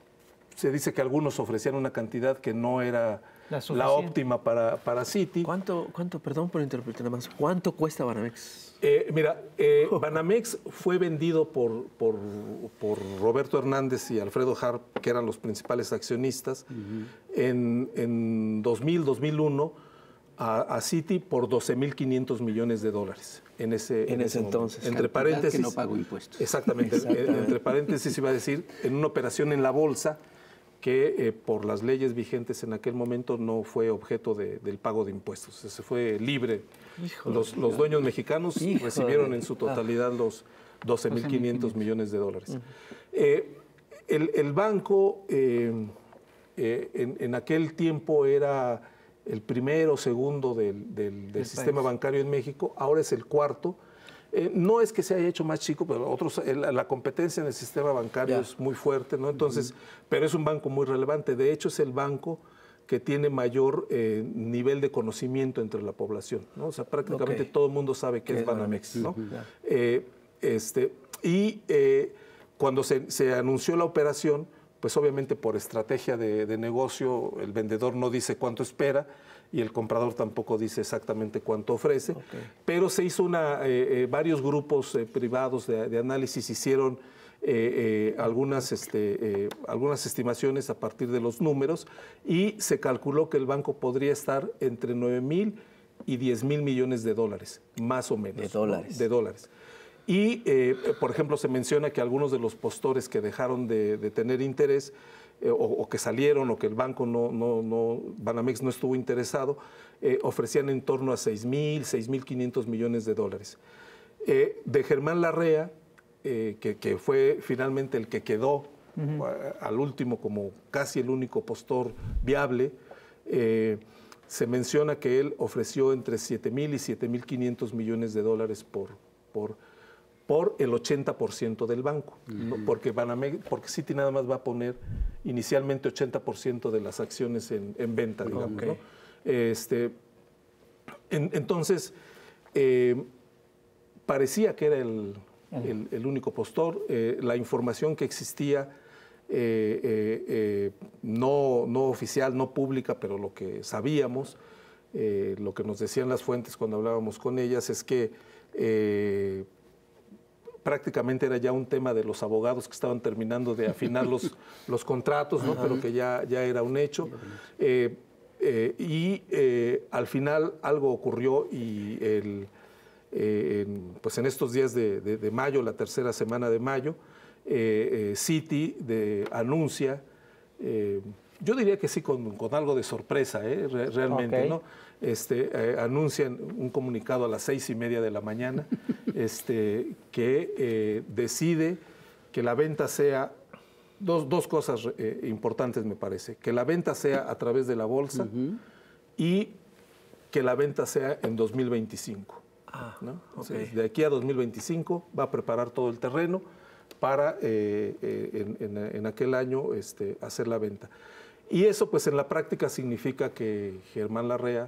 se dice que algunos ofrecían una cantidad que no era la, la óptima para, para Citi. ¿Cuánto, cuánto, perdón por interpretar más, cuánto cuesta Banamex? Eh, mira, eh, Banamex fue vendido por, por, por Roberto Hernández y Alfredo Harp, que eran los principales accionistas, uh-huh. en, en dos mil, dos mil uno a, a Citi por doce mil quinientos millones de dólares. En ese, en en ese ese entonces. Entre paréntesis. Que no pagó impuestos. Exactamente, exactamente. Entre paréntesis iba a decir, en una operación en la bolsa que eh, por las leyes vigentes en aquel momento no fue objeto de, del pago de impuestos. Se fue libre. Los, los dueños mexicanos Hijo recibieron de... en su totalidad los doce mil quinientos millones de dólares. Uh-huh. eh, el, el banco eh, eh, en, en aquel tiempo era el primero o segundo del, del, del sistema país. bancario en México, ahora es el cuarto. Eh, no es que se haya hecho más chico, pero otros, la, la competencia en el sistema bancario ya. es muy fuerte, ¿no? Entonces, uh-huh. pero es un banco muy relevante. De hecho, es el banco que tiene mayor eh, nivel de conocimiento entre la población, ¿no? O sea, prácticamente okay. todo el mundo sabe qué es Banamex, ¿no? Uh-huh. eh, este, y eh, cuando se, se anunció la operación, pues obviamente por estrategia de, de negocio, el vendedor no dice cuánto espera y el comprador tampoco dice exactamente cuánto ofrece, okay. pero se hizo una, eh, eh, varios grupos eh, privados de, de análisis hicieron eh, eh, algunas, este, eh, algunas estimaciones a partir de los números y se calculó que el banco podría estar entre nueve mil y diez mil millones de dólares, más o menos. De dólares. ¿no? De dólares. Y, eh, por ejemplo, se menciona que algunos de los postores que dejaron de, de tener interés eh, o, o que salieron o que el banco no, no, no Banamex no estuvo interesado, eh, ofrecían en torno a seis mil, seis mil quinientos millones de dólares. Eh, de Germán Larrea, eh, que, que fue finalmente el que quedó uh-huh. al último como casi el único postor viable, eh, se menciona que él ofreció entre siete mil y siete mil quinientos millones de dólares por, por por el ochenta por ciento del banco, uh-huh. ¿no? porque, Banamex, porque Citi nada más va a poner inicialmente ochenta por ciento de las acciones en, en venta, digamos. Okay. ¿no? Este, en, entonces, eh, parecía que era el, uh-huh. el, el único postor. Eh, la información que existía, eh, eh, eh, no, no oficial, no pública, pero lo que sabíamos, eh, lo que nos decían las fuentes cuando hablábamos con ellas, es que eh, prácticamente era ya un tema de los abogados que estaban terminando de afinar los, los contratos, ¿no? Pero que ya, ya era un hecho. Eh, eh, y eh, al final algo ocurrió y el, eh, en, pues en estos días de, de, de mayo, la tercera semana de mayo, eh, eh, Citi de, anuncia, eh, yo diría que sí con, con algo de sorpresa, eh, re, realmente, okay. ¿no? Este, eh, anuncian un comunicado a las seis y media de la mañana este, que eh, decide que la venta sea, dos, dos cosas eh, importantes me parece, que la venta sea a través de la bolsa uh-huh. y que la venta sea en dos mil veinticinco. Ah, ¿no? Entonces, okay. De aquí a dos mil veinticinco va a preparar todo el terreno para eh, eh, en, en, en aquel año este, hacer la venta. Y eso pues en la práctica significa que Germán Larrea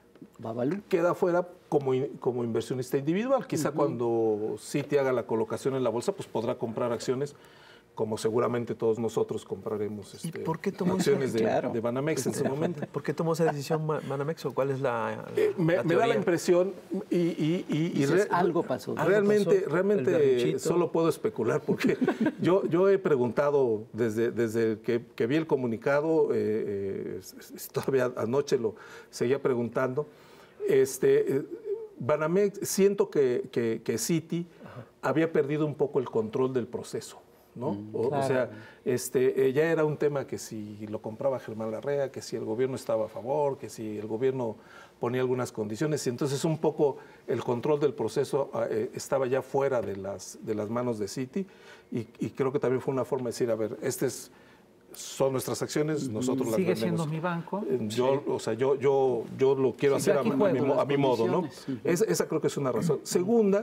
Babalu queda fuera como, como inversionista individual. Quizá uh-huh. cuando Citi haga la colocación en la bolsa, pues podrá comprar acciones, como seguramente todos nosotros compraremos este, ¿Y por qué tomó acciones esa, de, claro, de Banamex en su momento. ¿Por qué tomó esa decisión Banamex o cuál es la, la, eh, me, la me da la impresión y, y, y, y re, algo pasó. Realmente, algo pasó, realmente solo puedo especular porque yo, yo he preguntado desde, desde que, que vi el comunicado, eh, eh, todavía anoche lo seguía preguntando. Este, eh, Banamex, siento que, que, que Citi Ajá. había perdido un poco el control del proceso. ¿no? Mm, o, claro. o sea, este, eh, ya era un tema que si lo compraba Germán Larrea, que si el gobierno estaba a favor, que si el gobierno ponía algunas condiciones, y entonces un poco el control del proceso eh, estaba ya fuera de las, de las manos de Citi, y, y creo que también fue una forma de decir, a ver, este es, son nuestras acciones, nosotros las vendemos. ¿Sigue siendo mi banco? Yo, sí. o sea, yo, yo, yo lo quiero sí, hacer a, a, mi, a mi modo, ¿no? Uh-huh. Es, esa creo que es una razón. Uh-huh. Segunda,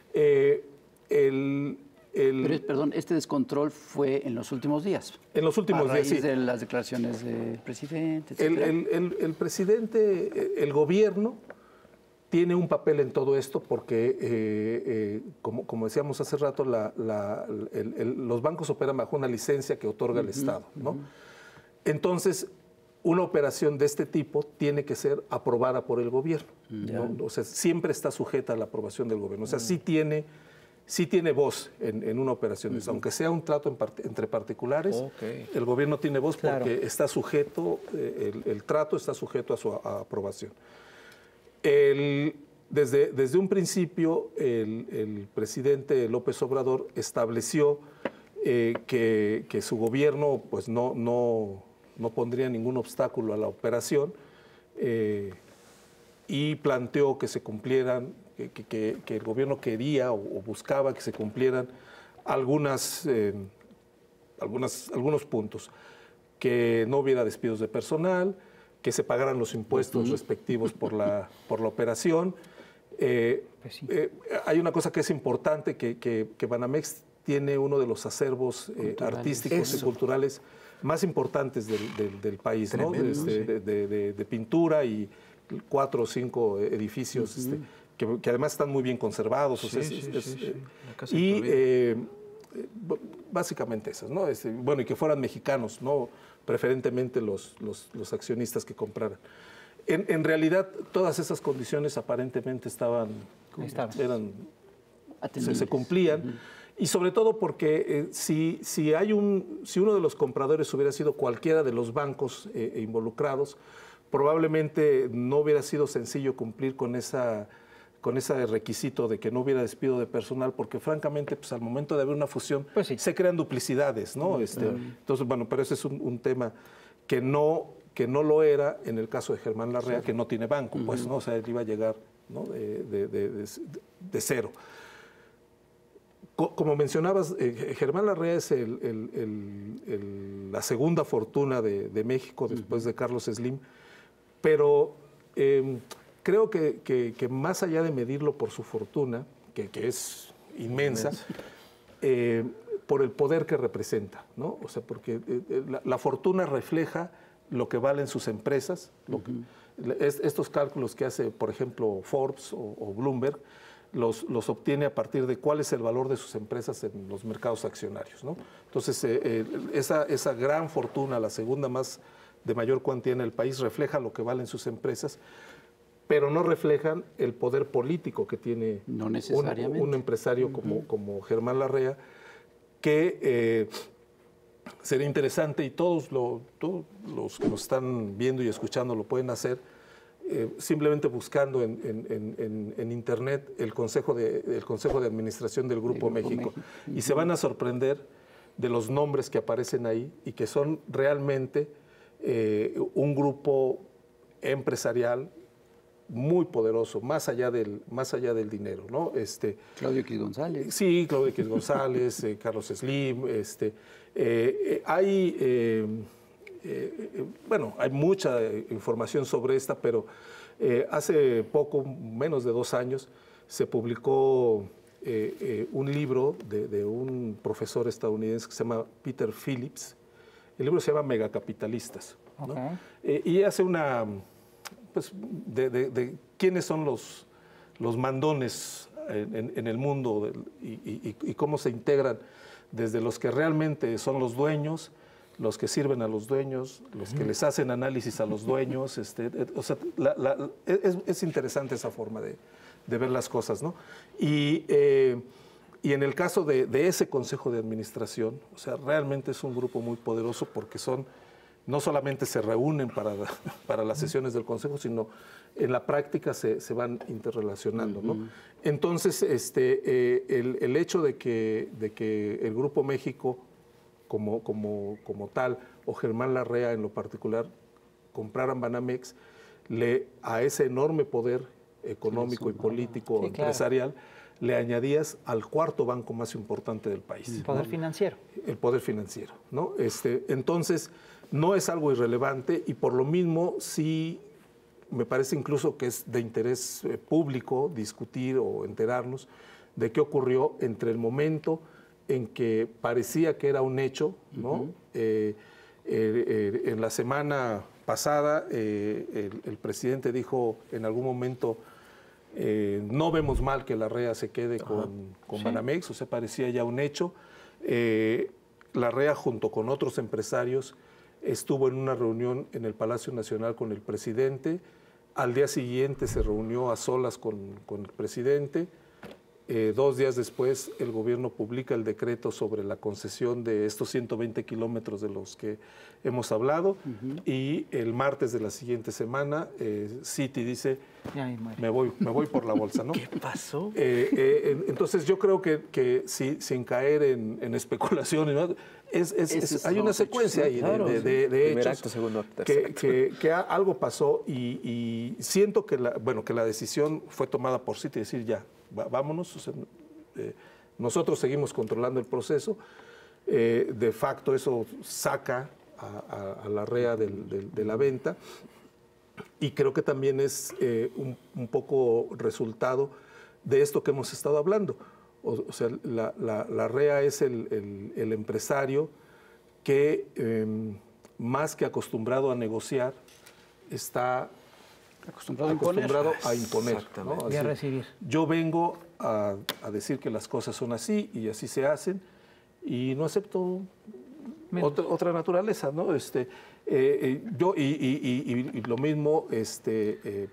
eh, el... El, Pero, perdón, este descontrol fue en los últimos días. En los últimos a raíz días, sí. de las declaraciones del presidente, el, el, el, el presidente, el gobierno, tiene un papel en todo esto porque, eh, eh, como, como decíamos hace rato, la, la, el, el, los bancos operan bajo una licencia que otorga uh-huh, el Estado, ¿no? Uh-huh. Entonces, una operación de este tipo tiene que ser aprobada por el gobierno, uh-huh. ¿no? O sea, siempre está sujeta a la aprobación del gobierno. O sea, uh-huh. sí tiene... sí tiene voz en, en una operación, uh-huh. aunque sea un trato en part, entre particulares, okay. el gobierno tiene voz claro. porque está sujeto, eh, el, el trato está sujeto a su a, a aprobación. El, desde, desde un principio, el, el presidente López Obrador estableció eh, que, que su gobierno pues, no, no, no pondría ningún obstáculo a la operación eh, y planteó que se cumplieran Que, que, que el gobierno quería o, o buscaba que se cumplieran algunas, eh, algunas, algunos puntos, que no hubiera despidos de personal, que se pagaran los impuestos uh-huh. respectivos por la, por la operación. Eh, pues sí. eh, hay una cosa que es importante, que, que, que Banamex tiene uno de los acervos eh, artísticos Eso. y culturales más importantes del, del, del país, Tremendo, ¿no? Desde, sí. de, de, de, de pintura y cuatro o cinco edificios uh-huh. este, Que, que además están muy bien conservados. Sí, o sea, sí, es, es, sí, sí. Y eh, básicamente esas, ¿no? Este, bueno, y que fueran mexicanos, ¿no? Preferentemente los, los, los accionistas que compraran. En, en realidad, todas esas condiciones aparentemente estaban, eran, se, se cumplían. Uh-huh. Y sobre todo porque eh, si, si, hay un, si uno de los compradores hubiera sido cualquiera de los bancos eh, involucrados, probablemente no hubiera sido sencillo cumplir con esa... con ese requisito de que no hubiera despido de personal, porque francamente, pues al momento de haber una fusión, pues sí. se crean duplicidades, ¿no? Uh-huh. Este, entonces, bueno, pero ese es un, un tema que no, que no lo era en el caso de Germán Larrea, sí. que no tiene banco, uh-huh. pues, ¿no? O sea, él iba a llegar, ¿no? de, de, de, de, de cero. Co- como mencionabas, eh, Germán Larrea es el, el, el, el, la segunda fortuna de, de México después uh-huh. de Carlos Slim, pero... Eh, Creo que, que, que más allá de medirlo por su fortuna, que, que es inmensa, eh, por el poder que representa, ¿no? O sea, porque eh, la, la fortuna refleja lo que valen sus empresas, lo que, uh-huh. es, estos cálculos que hace, por ejemplo, Forbes o, o Bloomberg, los, los obtiene a partir de cuál es el valor de sus empresas en los mercados accionarios, ¿no? Entonces, eh, eh, esa, esa gran fortuna, la segunda más de mayor cuantía en el país, refleja lo que valen sus empresas, pero no reflejan el poder político que tiene no un, un empresario uh-huh. como, como Germán Larrea, que eh, sería interesante, y todos, lo, todos los que nos están viendo y escuchando lo pueden hacer, eh, simplemente buscando en, en, en, en internet el Consejo de, el Consejo de Administración del Grupo, Grupo México, México, y se van a sorprender de los nombres que aparecen ahí y que son realmente eh, un grupo empresarial muy poderoso, más allá del, más allá del dinero, ¿no? Este, Claudio X González. Sí, Claudio X González, eh, Carlos Slim, este, eh, eh, hay, eh, eh, bueno, hay mucha información sobre esta, pero eh, hace poco, menos de dos años, se publicó eh, eh, un libro de, de un profesor estadounidense que se llama Peter Phillips. El libro se llama Megacapitalistas, ¿no? Okay. Eh, y hace una... Pues, de, de, de quiénes son los, los mandones en, en, en el mundo y, y, y cómo se integran desde los que realmente son los dueños, los que sirven a los dueños, los que les hacen análisis a los dueños. Este, o sea, la, la, es, es interesante esa forma de, de ver las cosas, ¿no? Y, eh, y en el caso de, de ese Consejo de Administración, o sea, realmente es un grupo muy poderoso porque son... no solamente se reúnen para, para las sesiones del Consejo, sino en la práctica se, se van interrelacionando, ¿no? Uh-huh. Entonces, este, eh, el, el hecho de que, de que el Grupo México, como, como, como tal, o Germán Larrea en lo particular, compraran Banamex, le, a ese enorme poder económico sí, y político, sí, empresarial, claro, le añadías al cuarto banco más importante del país. El poder, ¿no?, financiero. El poder financiero, ¿no? Este, entonces... no es algo irrelevante y por lo mismo sí me parece incluso que es de interés eh, público discutir o enterarnos de qué ocurrió entre el momento en que parecía que era un hecho, ¿no? Uh-huh. eh, eh, eh, en la semana pasada eh, el, el presidente dijo en algún momento eh, no vemos mal que Larrea se quede uh-huh. con, con sí. Banamex, o sea, parecía ya un hecho. Eh, Larrea junto con otros empresarios estuvo en una reunión en el Palacio Nacional con el presidente. Al día siguiente se reunió a solas con, con el presidente. Eh, dos días después el gobierno publica el decreto sobre la concesión de estos ciento veinte kilómetros de los que hemos hablado. Uh-huh. Y el martes de la siguiente semana eh, Citi dice, me voy, me voy por la bolsa, ¿no? ¿Qué pasó? Eh, eh, entonces yo creo que, que sí, sin caer en, en especulaciones, ¿no? Es, es, es, es, hay una secuencia ahí claro, de, de, de hechos acto, segundo acto, que, que, que algo pasó y, y siento que la, bueno, que la decisión fue tomada por Citi, decir ya, va, vámonos, o sea, eh, nosotros seguimos controlando el proceso, eh, de facto eso saca a, a, a Larrea del, del, de la venta y creo que también es eh, un, un poco resultado de esto que hemos estado hablando. O sea, la, la, Larrea es el, el, el empresario que, eh, más que acostumbrado a negociar, está acostumbrado, acostumbrado a imponer. ¿No? Y a recibir. Yo vengo a, a decir que las cosas son así y así se hacen y no acepto otra, otra naturaleza, ¿no? Este, eh, eh, yo, y, y, y, y lo mismo este, eh,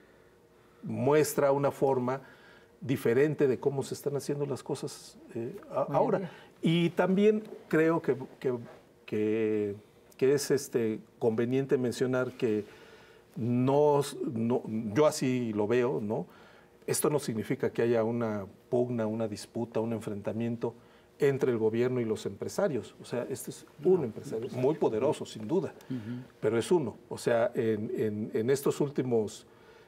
muestra una forma diferente de cómo se están haciendo las cosas eh, a, ahora. Y también creo que, que, que, que es este, conveniente mencionar que no, no, yo así lo veo, ¿no? Esto no significa que haya una pugna, una disputa, un enfrentamiento entre el gobierno y los empresarios. O sea, este es un no, empresario muy poderoso, sin duda, uh-huh. pero es uno. O sea, en, en, en estos últimos...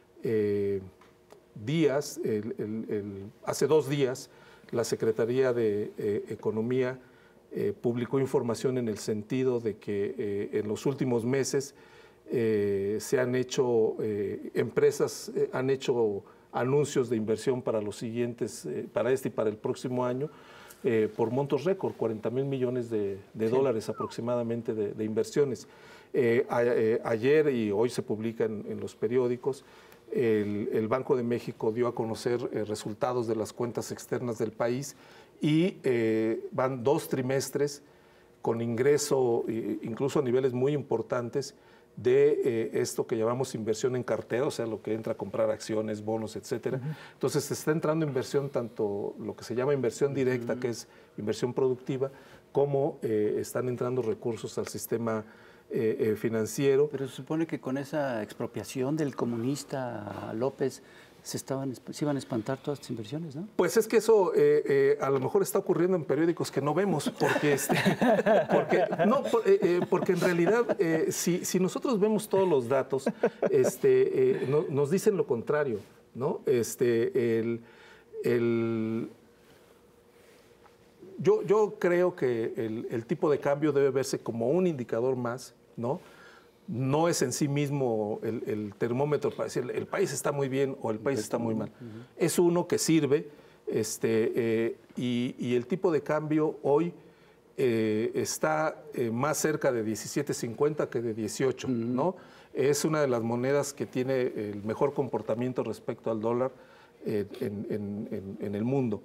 Eh, días, el, el, el, hace dos días, la Secretaría de eh, Economía eh, publicó información en el sentido de que eh, en los últimos meses eh, se han hecho, eh, empresas eh, han hecho anuncios de inversión para los siguientes, eh, para este y para el próximo año, eh, por montos récord, cuarenta mil millones de, de sí. dólares aproximadamente de, de inversiones. Eh, a, eh, ayer y hoy se publican en, en los periódicos. El, el Banco de México dio a conocer eh, resultados de las cuentas externas del país y eh, van dos trimestres con ingreso, eh, incluso a niveles muy importantes, de eh, esto que llamamos inversión en cartera, o sea, lo que entra a comprar acciones, bonos, etcétera. Uh-huh. Entonces, se está entrando inversión, tanto lo que se llama inversión directa, uh-huh. que es inversión productiva, cómo eh, están entrando recursos al sistema eh, eh, financiero. Pero se supone que con esa expropiación del comunista López se, estaban, se iban a espantar todas las inversiones, ¿no? Pues es que eso eh, eh, a lo mejor está ocurriendo en periódicos que no vemos, porque, este, porque, no, por, eh, eh, porque en realidad eh, si, si nosotros vemos todos los datos, este, eh, no, nos dicen lo contrario, ¿no? Este, el, el, yo, yo creo que el, el tipo de cambio debe verse como un indicador más, ¿no? No es en sí mismo el, el termómetro para decir el país está muy bien o el país está muy mal. Uh-huh. Es uno que sirve este, eh, y, y el tipo de cambio hoy eh, está eh, más cerca de diecisiete cincuenta que de dieciocho, uh-huh. ¿no? Es una de las monedas que tiene el mejor comportamiento respecto al dólar eh, en, en, en, en el mundo.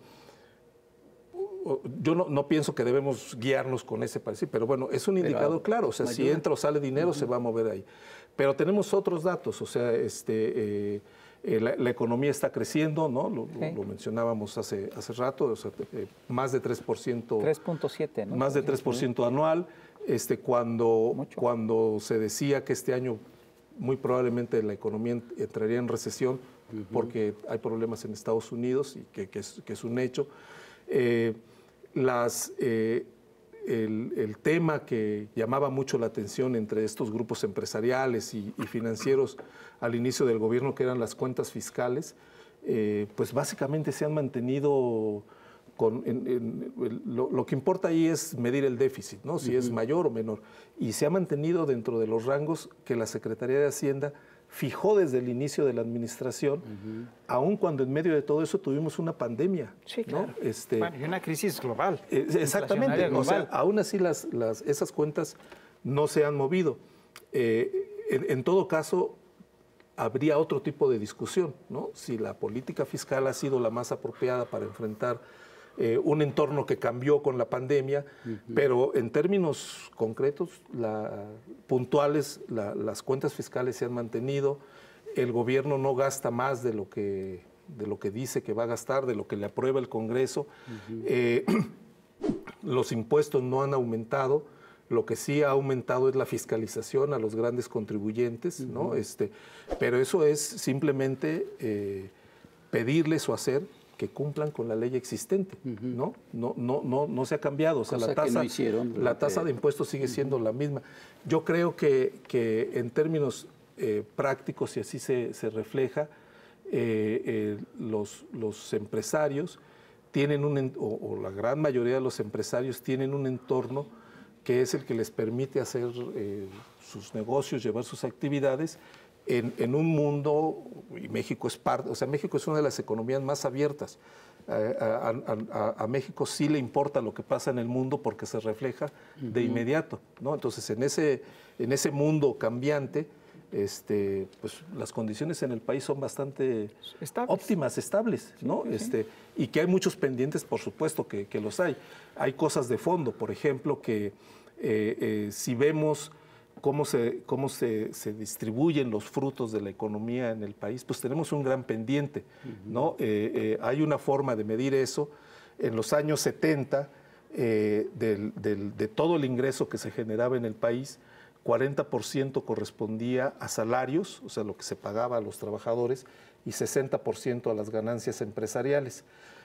Yo no, no pienso que debemos guiarnos con ese parecido, pero bueno, es un indicador pero, claro, o sea, si entra o sale dinero, uh-huh. se va a mover ahí. Pero tenemos otros datos, o sea, este, eh, eh, la, la economía está creciendo, ¿no? Lo, okay. lo, lo mencionábamos hace, hace rato, o sea, eh, más de tres por ciento. tres punto siete, ¿no? Más de tres por ciento anual. Este, cuando, cuando se decía que este año muy probablemente la economía entraría en recesión, uh-huh. porque hay problemas en Estados Unidos, y que, que, es, que es un hecho. Eh, Las, eh, el, el tema que llamaba mucho la atención entre estos grupos empresariales y, y financieros al inicio del gobierno, que eran las cuentas fiscales, eh, pues básicamente se han mantenido con... En, en, el, lo, lo que importa ahí es medir el déficit, ¿no? Si uh-huh. es mayor o menor. Y se ha mantenido dentro de los rangos que la Secretaría de Hacienda fijó desde el inicio de la administración, uh-huh. aun cuando en medio de todo eso tuvimos una pandemia. Sí, claro. ¿no? Este, bueno, y una crisis global. Eh, exactamente. Global. O sea, aún así las, las, esas cuentas no se han movido. Eh, en, en todo caso, habría otro tipo de discusión, ¿no? Si la política fiscal ha sido la más apropiada para enfrentar Eh, un entorno que cambió con la pandemia, uh-huh. pero en términos concretos, la, puntuales, la, las cuentas fiscales se han mantenido, el gobierno no gasta más de lo que, de lo que dice que va a gastar, de lo que le aprueba el Congreso, uh-huh. eh, los impuestos no han aumentado, lo que sí ha aumentado es la fiscalización a los grandes contribuyentes, uh-huh. ¿no? Este, pero eso es simplemente eh, pedirles o hacer que cumplan con la ley existente, uh-huh. ¿no? No, no, no, no se ha cambiado. O sea, la tasa, no hicieron, la tasa de impuestos sigue siendo uh-huh. la misma. Yo creo que, que en términos eh, prácticos, y así se, se refleja, eh, eh, los, los empresarios tienen un, o, o la gran mayoría de los empresarios tienen un entorno que es el que les permite hacer eh, sus negocios, llevar sus actividades, En, en un mundo, y México es parte, o sea, México es una de las economías más abiertas. Eh, a, a, a México sí le importa lo que pasa en el mundo porque se refleja uh-huh. de inmediato, ¿no? Entonces, en ese, en ese mundo cambiante, este, pues, las condiciones en el país son bastante estables. óptimas, estables, ¿no? Sí, sí. Este, y que hay muchos pendientes, por supuesto que, que los hay. Hay cosas de fondo, por ejemplo, que eh, eh, si vemos cómo se, cómo se, se distribuyen los frutos de la economía en el país, pues tenemos un gran pendiente, uh-huh. ¿no? Eh, eh, hay una forma de medir eso. En los años setenta, eh, del, del, de todo el ingreso que se generaba en el país, cuarenta por ciento correspondía a salarios, o sea, lo que se pagaba a los trabajadores, y sesenta por ciento a las ganancias empresariales.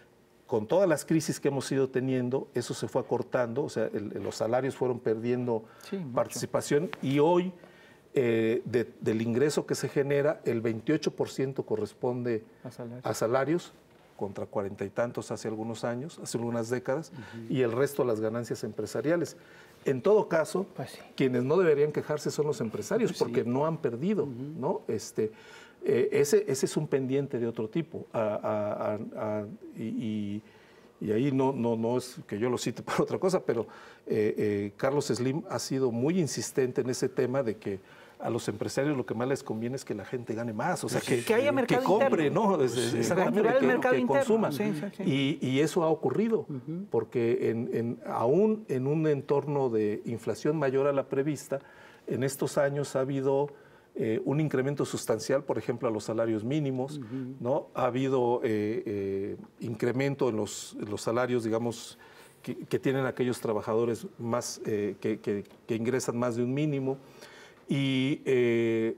Con todas las crisis que hemos ido teniendo, eso se fue acortando, o sea, el, los salarios fueron perdiendo sí, participación y hoy eh, de, del ingreso que se genera, el veintiocho por ciento corresponde a salarios, a salarios contra cuarenta y tantos hace algunos años, hace algunas décadas, uh-huh. y el resto a las ganancias empresariales. En todo caso, pues sí. quienes no deberían quejarse son los empresarios, pues porque sí. no han perdido, uh-huh. ¿no? Este, Eh, ese, ese es un pendiente de otro tipo. A, a, a, a, y, y ahí no, no, no es que yo lo cite para otra cosa, pero eh, eh, Carlos Slim ha sido muy insistente en ese tema de que a los empresarios lo que más les conviene es que la gente gane más, o sea, que, que, haya mercado que compre, interno. ¿no? Sí, exactamente, que, mercado que consuma. Sí, sí, sí. Y, y eso ha ocurrido, uh-huh. porque en, en, aún en un entorno de inflación mayor a la prevista, en estos años ha habido eh, un incremento sustancial, por ejemplo, a los salarios mínimos, uh-huh. ¿no? Ha habido eh, eh, incremento en los, en los salarios, digamos, que, que tienen aquellos trabajadores más, eh, que, que, que ingresan más de un mínimo. Y eh,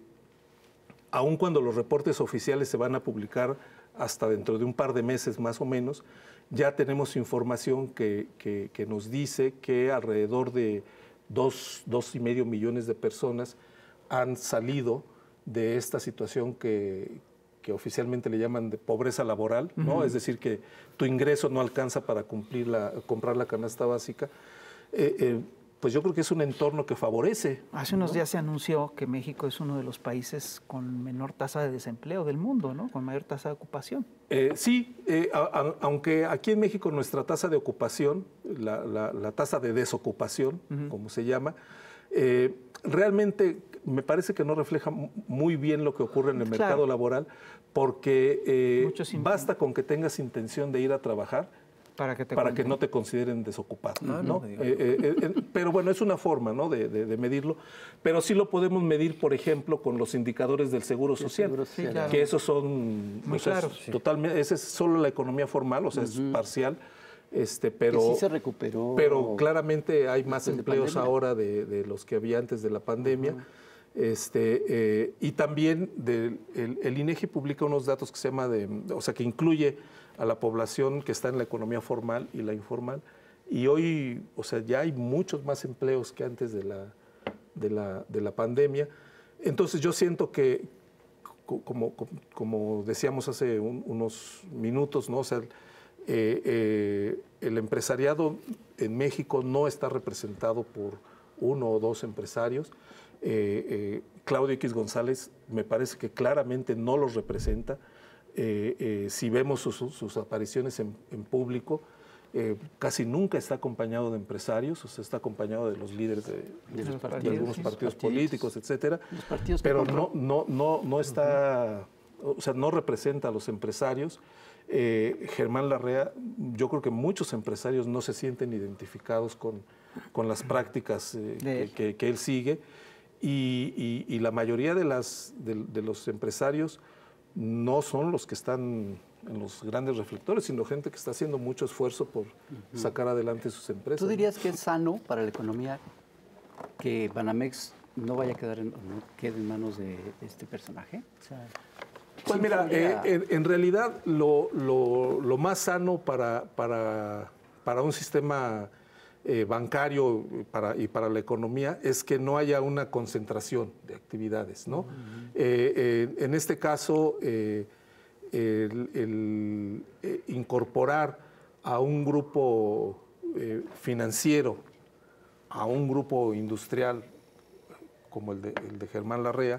aun cuando los reportes oficiales se van a publicar hasta dentro de un par de meses más o menos, ya tenemos información que, que, que nos dice que alrededor de dos, dos y medio millones de personas han salido de esta situación que, que oficialmente le llaman de pobreza laboral, ¿no? Uh-huh. Es decir, que tu ingreso no alcanza para cumplir la, comprar la canasta básica. Eh, eh, pues yo creo que es un entorno que favorece. Hace unos ¿no? días se anunció que México es uno de los países con menor tasa de desempleo del mundo, ¿no? Con mayor tasa de ocupación. Eh, sí, eh, a, a, aunque aquí en México nuestra tasa de ocupación, la, la, la tasa de desocupación, uh-huh. como se llama, eh, realmente me parece que no refleja muy bien lo que ocurre en el claro. mercado laboral, porque eh, basta con que tengas intención de ir a trabajar para que, te para que no te consideren desocupado. Ah, ¿no? No, eh, eh, eh, pero bueno, es una forma, ¿no? de, de, de medirlo, pero sí lo podemos medir, por ejemplo, con los indicadores del Seguro Social, seguro, sí, claro. que esos son muy o sea, claros. Sí. Totalmente, esa es solo la economía formal, o sea, uh-huh. es parcial. Este, pero, que sí se recuperó. Pero claramente hay más empleos de ahora de, de los que había antes de la pandemia. Uh-huh. Este, eh, y también de, el, el INEGI publica unos datos que se llama de, o sea, que incluye a la población que está en la economía formal y la informal. Y hoy, o sea, ya hay muchos más empleos que antes de la, de la, de la pandemia. Entonces yo siento que, como, como, como decíamos hace un, unos minutos, ¿no? O sea, eh, eh, el empresariado en México no está representado por uno o dos empresarios. Eh, eh, Claudio X González me parece que claramente no los representa. Eh, eh, si vemos sus, sus apariciones en, en público, eh, casi nunca está acompañado de empresarios, o sea, está acompañado de los líderes de, de, de, los partidos, de algunos partidos, partidos políticos, etcétera. Los partidos pero no, no, no, no está, uh-huh. o sea, no representa a los empresarios. Eh, Germán Larrea, yo creo que muchos empresarios no se sienten identificados con, con las prácticas eh, que, que, que él sigue, y, y, y la mayoría de, las, de, de los empresarios no son los que están en los grandes reflectores, sino gente que está haciendo mucho esfuerzo por uh-huh. sacar adelante sus empresas. ¿Tú dirías que es sano para la economía que Banamex no vaya a quedar en, no quede en manos de este personaje? O sea, pues mira, eh, en, en realidad lo, lo, lo más sano para, para, para un sistema eh, bancario para, y para la economía es que no haya una concentración de actividades, ¿no? Uh-huh. eh, eh, en este caso, eh, el, el eh, incorporar a un grupo eh, financiero, a un grupo industrial como el de, el de Germán Larrea,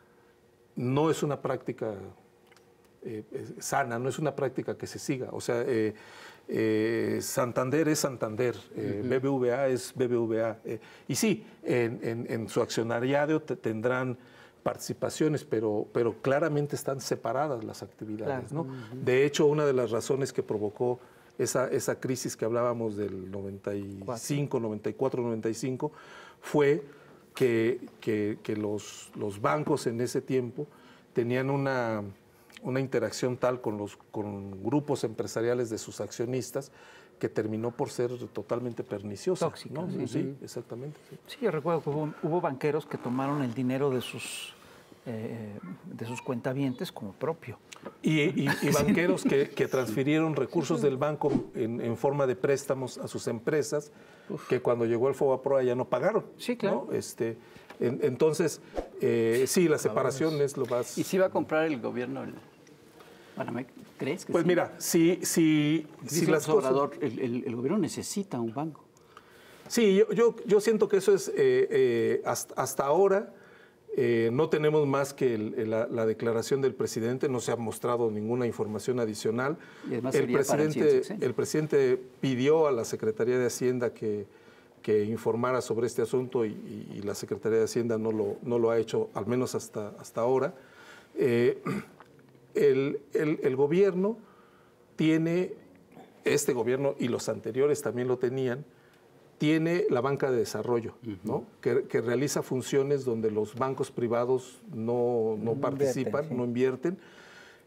no es una práctica eh, sana, no es una práctica que se siga. O sea, eh, eh, Santander es Santander, eh, uh-huh. B B V A es B B V A. Eh, y sí, en, en, en su accionariado te, tendrán participaciones, pero, pero claramente están separadas las actividades, claro. ¿no? Uh-huh. De hecho, una de las razones que provocó esa, esa crisis que hablábamos del noventa y cinco, noventa y cuatro, noventa y cinco fue que, que, que los, los bancos en ese tiempo tenían una, una interacción tal con los con grupos empresariales de sus accionistas que terminó por ser totalmente perniciosa. Tóxica, ¿no? sí. Sí, exactamente. Sí. sí, yo recuerdo que hubo, hubo banqueros que tomaron el dinero de sus, eh, de sus cuentavientes como propio. Y, y, y banqueros que, que transfirieron recursos del banco en, en forma de préstamos a sus empresas, Uf. que cuando llegó el Fobaproa ya no pagaron. Sí, claro. ¿no? Este, en, entonces, eh, sí, la separación es lo más... ¿Y si va a comprar el gobierno el Banamex? ¿Crees que Pues sí? mira, si, si, si las cosas... el, el, el gobierno necesita un banco. Sí, yo, yo, yo siento que eso es, eh, eh, hasta, hasta ahora, eh, no tenemos más que el, la, la declaración del presidente, no se ha mostrado ninguna información adicional. Y además el, presidente, el, el presidente pidió a la Secretaría de Hacienda que, que informara sobre este asunto y, y, y la Secretaría de Hacienda no lo, no lo ha hecho, al menos hasta, hasta ahora. Eh, el, el, el gobierno tiene, este gobierno y los anteriores también lo tenían, tiene la banca de desarrollo, uh-huh. ¿no? que, que realiza funciones donde los bancos privados no, no, no participan, invierten, sí. no invierten.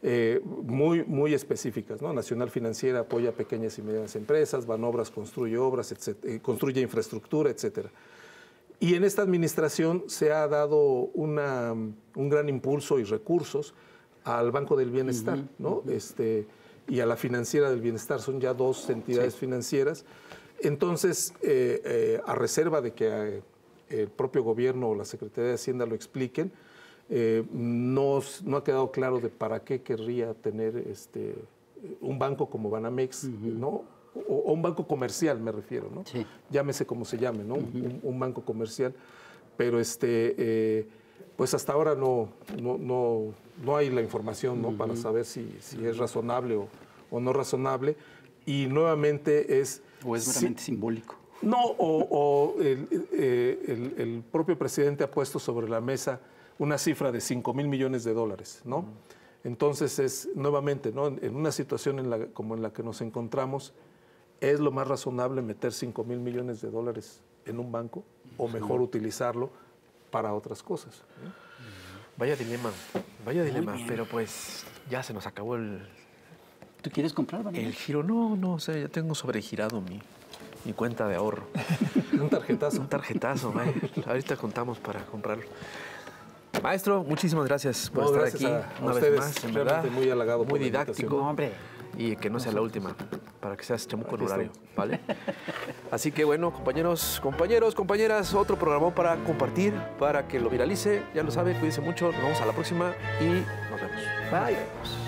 eh, muy, muy específicas, ¿no? Nacional Financiera apoya a pequeñas y medianas empresas, Banobras construye obras, etcétera, construye infraestructura, etcétera. Y en esta administración se ha dado una, un gran impulso y recursos al Banco del Bienestar, uh-huh, ¿no? Uh-huh. este, y a la Financiera del Bienestar. Son ya dos entidades sí. financieras. Entonces, eh, eh, a reserva de que eh, el propio gobierno o la Secretaría de Hacienda lo expliquen, eh, no, no ha quedado claro de para qué querría tener este, un banco como Banamex, uh-huh. ¿no? O, o un banco comercial, me refiero, ¿no? Sí. Llámese como se llame, ¿no? Uh-huh. un, un banco comercial. Pero este, eh, pues hasta ahora no, no, no, no hay la información, ¿no? Uh-huh. Para saber si, si es razonable o, o no razonable. Y nuevamente es... ¿O es meramente si, simbólico? No, o, o el, el, el propio presidente ha puesto sobre la mesa una cifra de cinco mil millones de dólares, ¿no? Uh-huh. Entonces es nuevamente, ¿no? En una situación en la, como en la que nos encontramos, ¿es lo más razonable meter cinco mil millones de dólares en un banco o mejor sí. utilizarlo para otras cosas? ¿Eh? Vaya dilema, vaya Muy dilema, bien. Pero pues ya se nos acabó el... ¿Tú quieres comprar, Banamex? El giro, no, no, o sea, ya tengo sobregirado mi, mi cuenta de ahorro. Un tarjetazo. Un tarjetazo, vaya. Ahorita contamos para comprarlo. Maestro, muchísimas gracias por no, estar gracias aquí a, una a vez ustedes, más. En realmente verdad, muy halagado. Muy didáctico. No, hombre. Y que no sea la última, para que seas chamuco en horario, ¿vale? Así que bueno, compañeros, compañeros, compañeras, otro programa para compartir, para que lo viralice. Ya lo sabe, cuídense mucho, nos vemos a la próxima y nos vemos. Bye.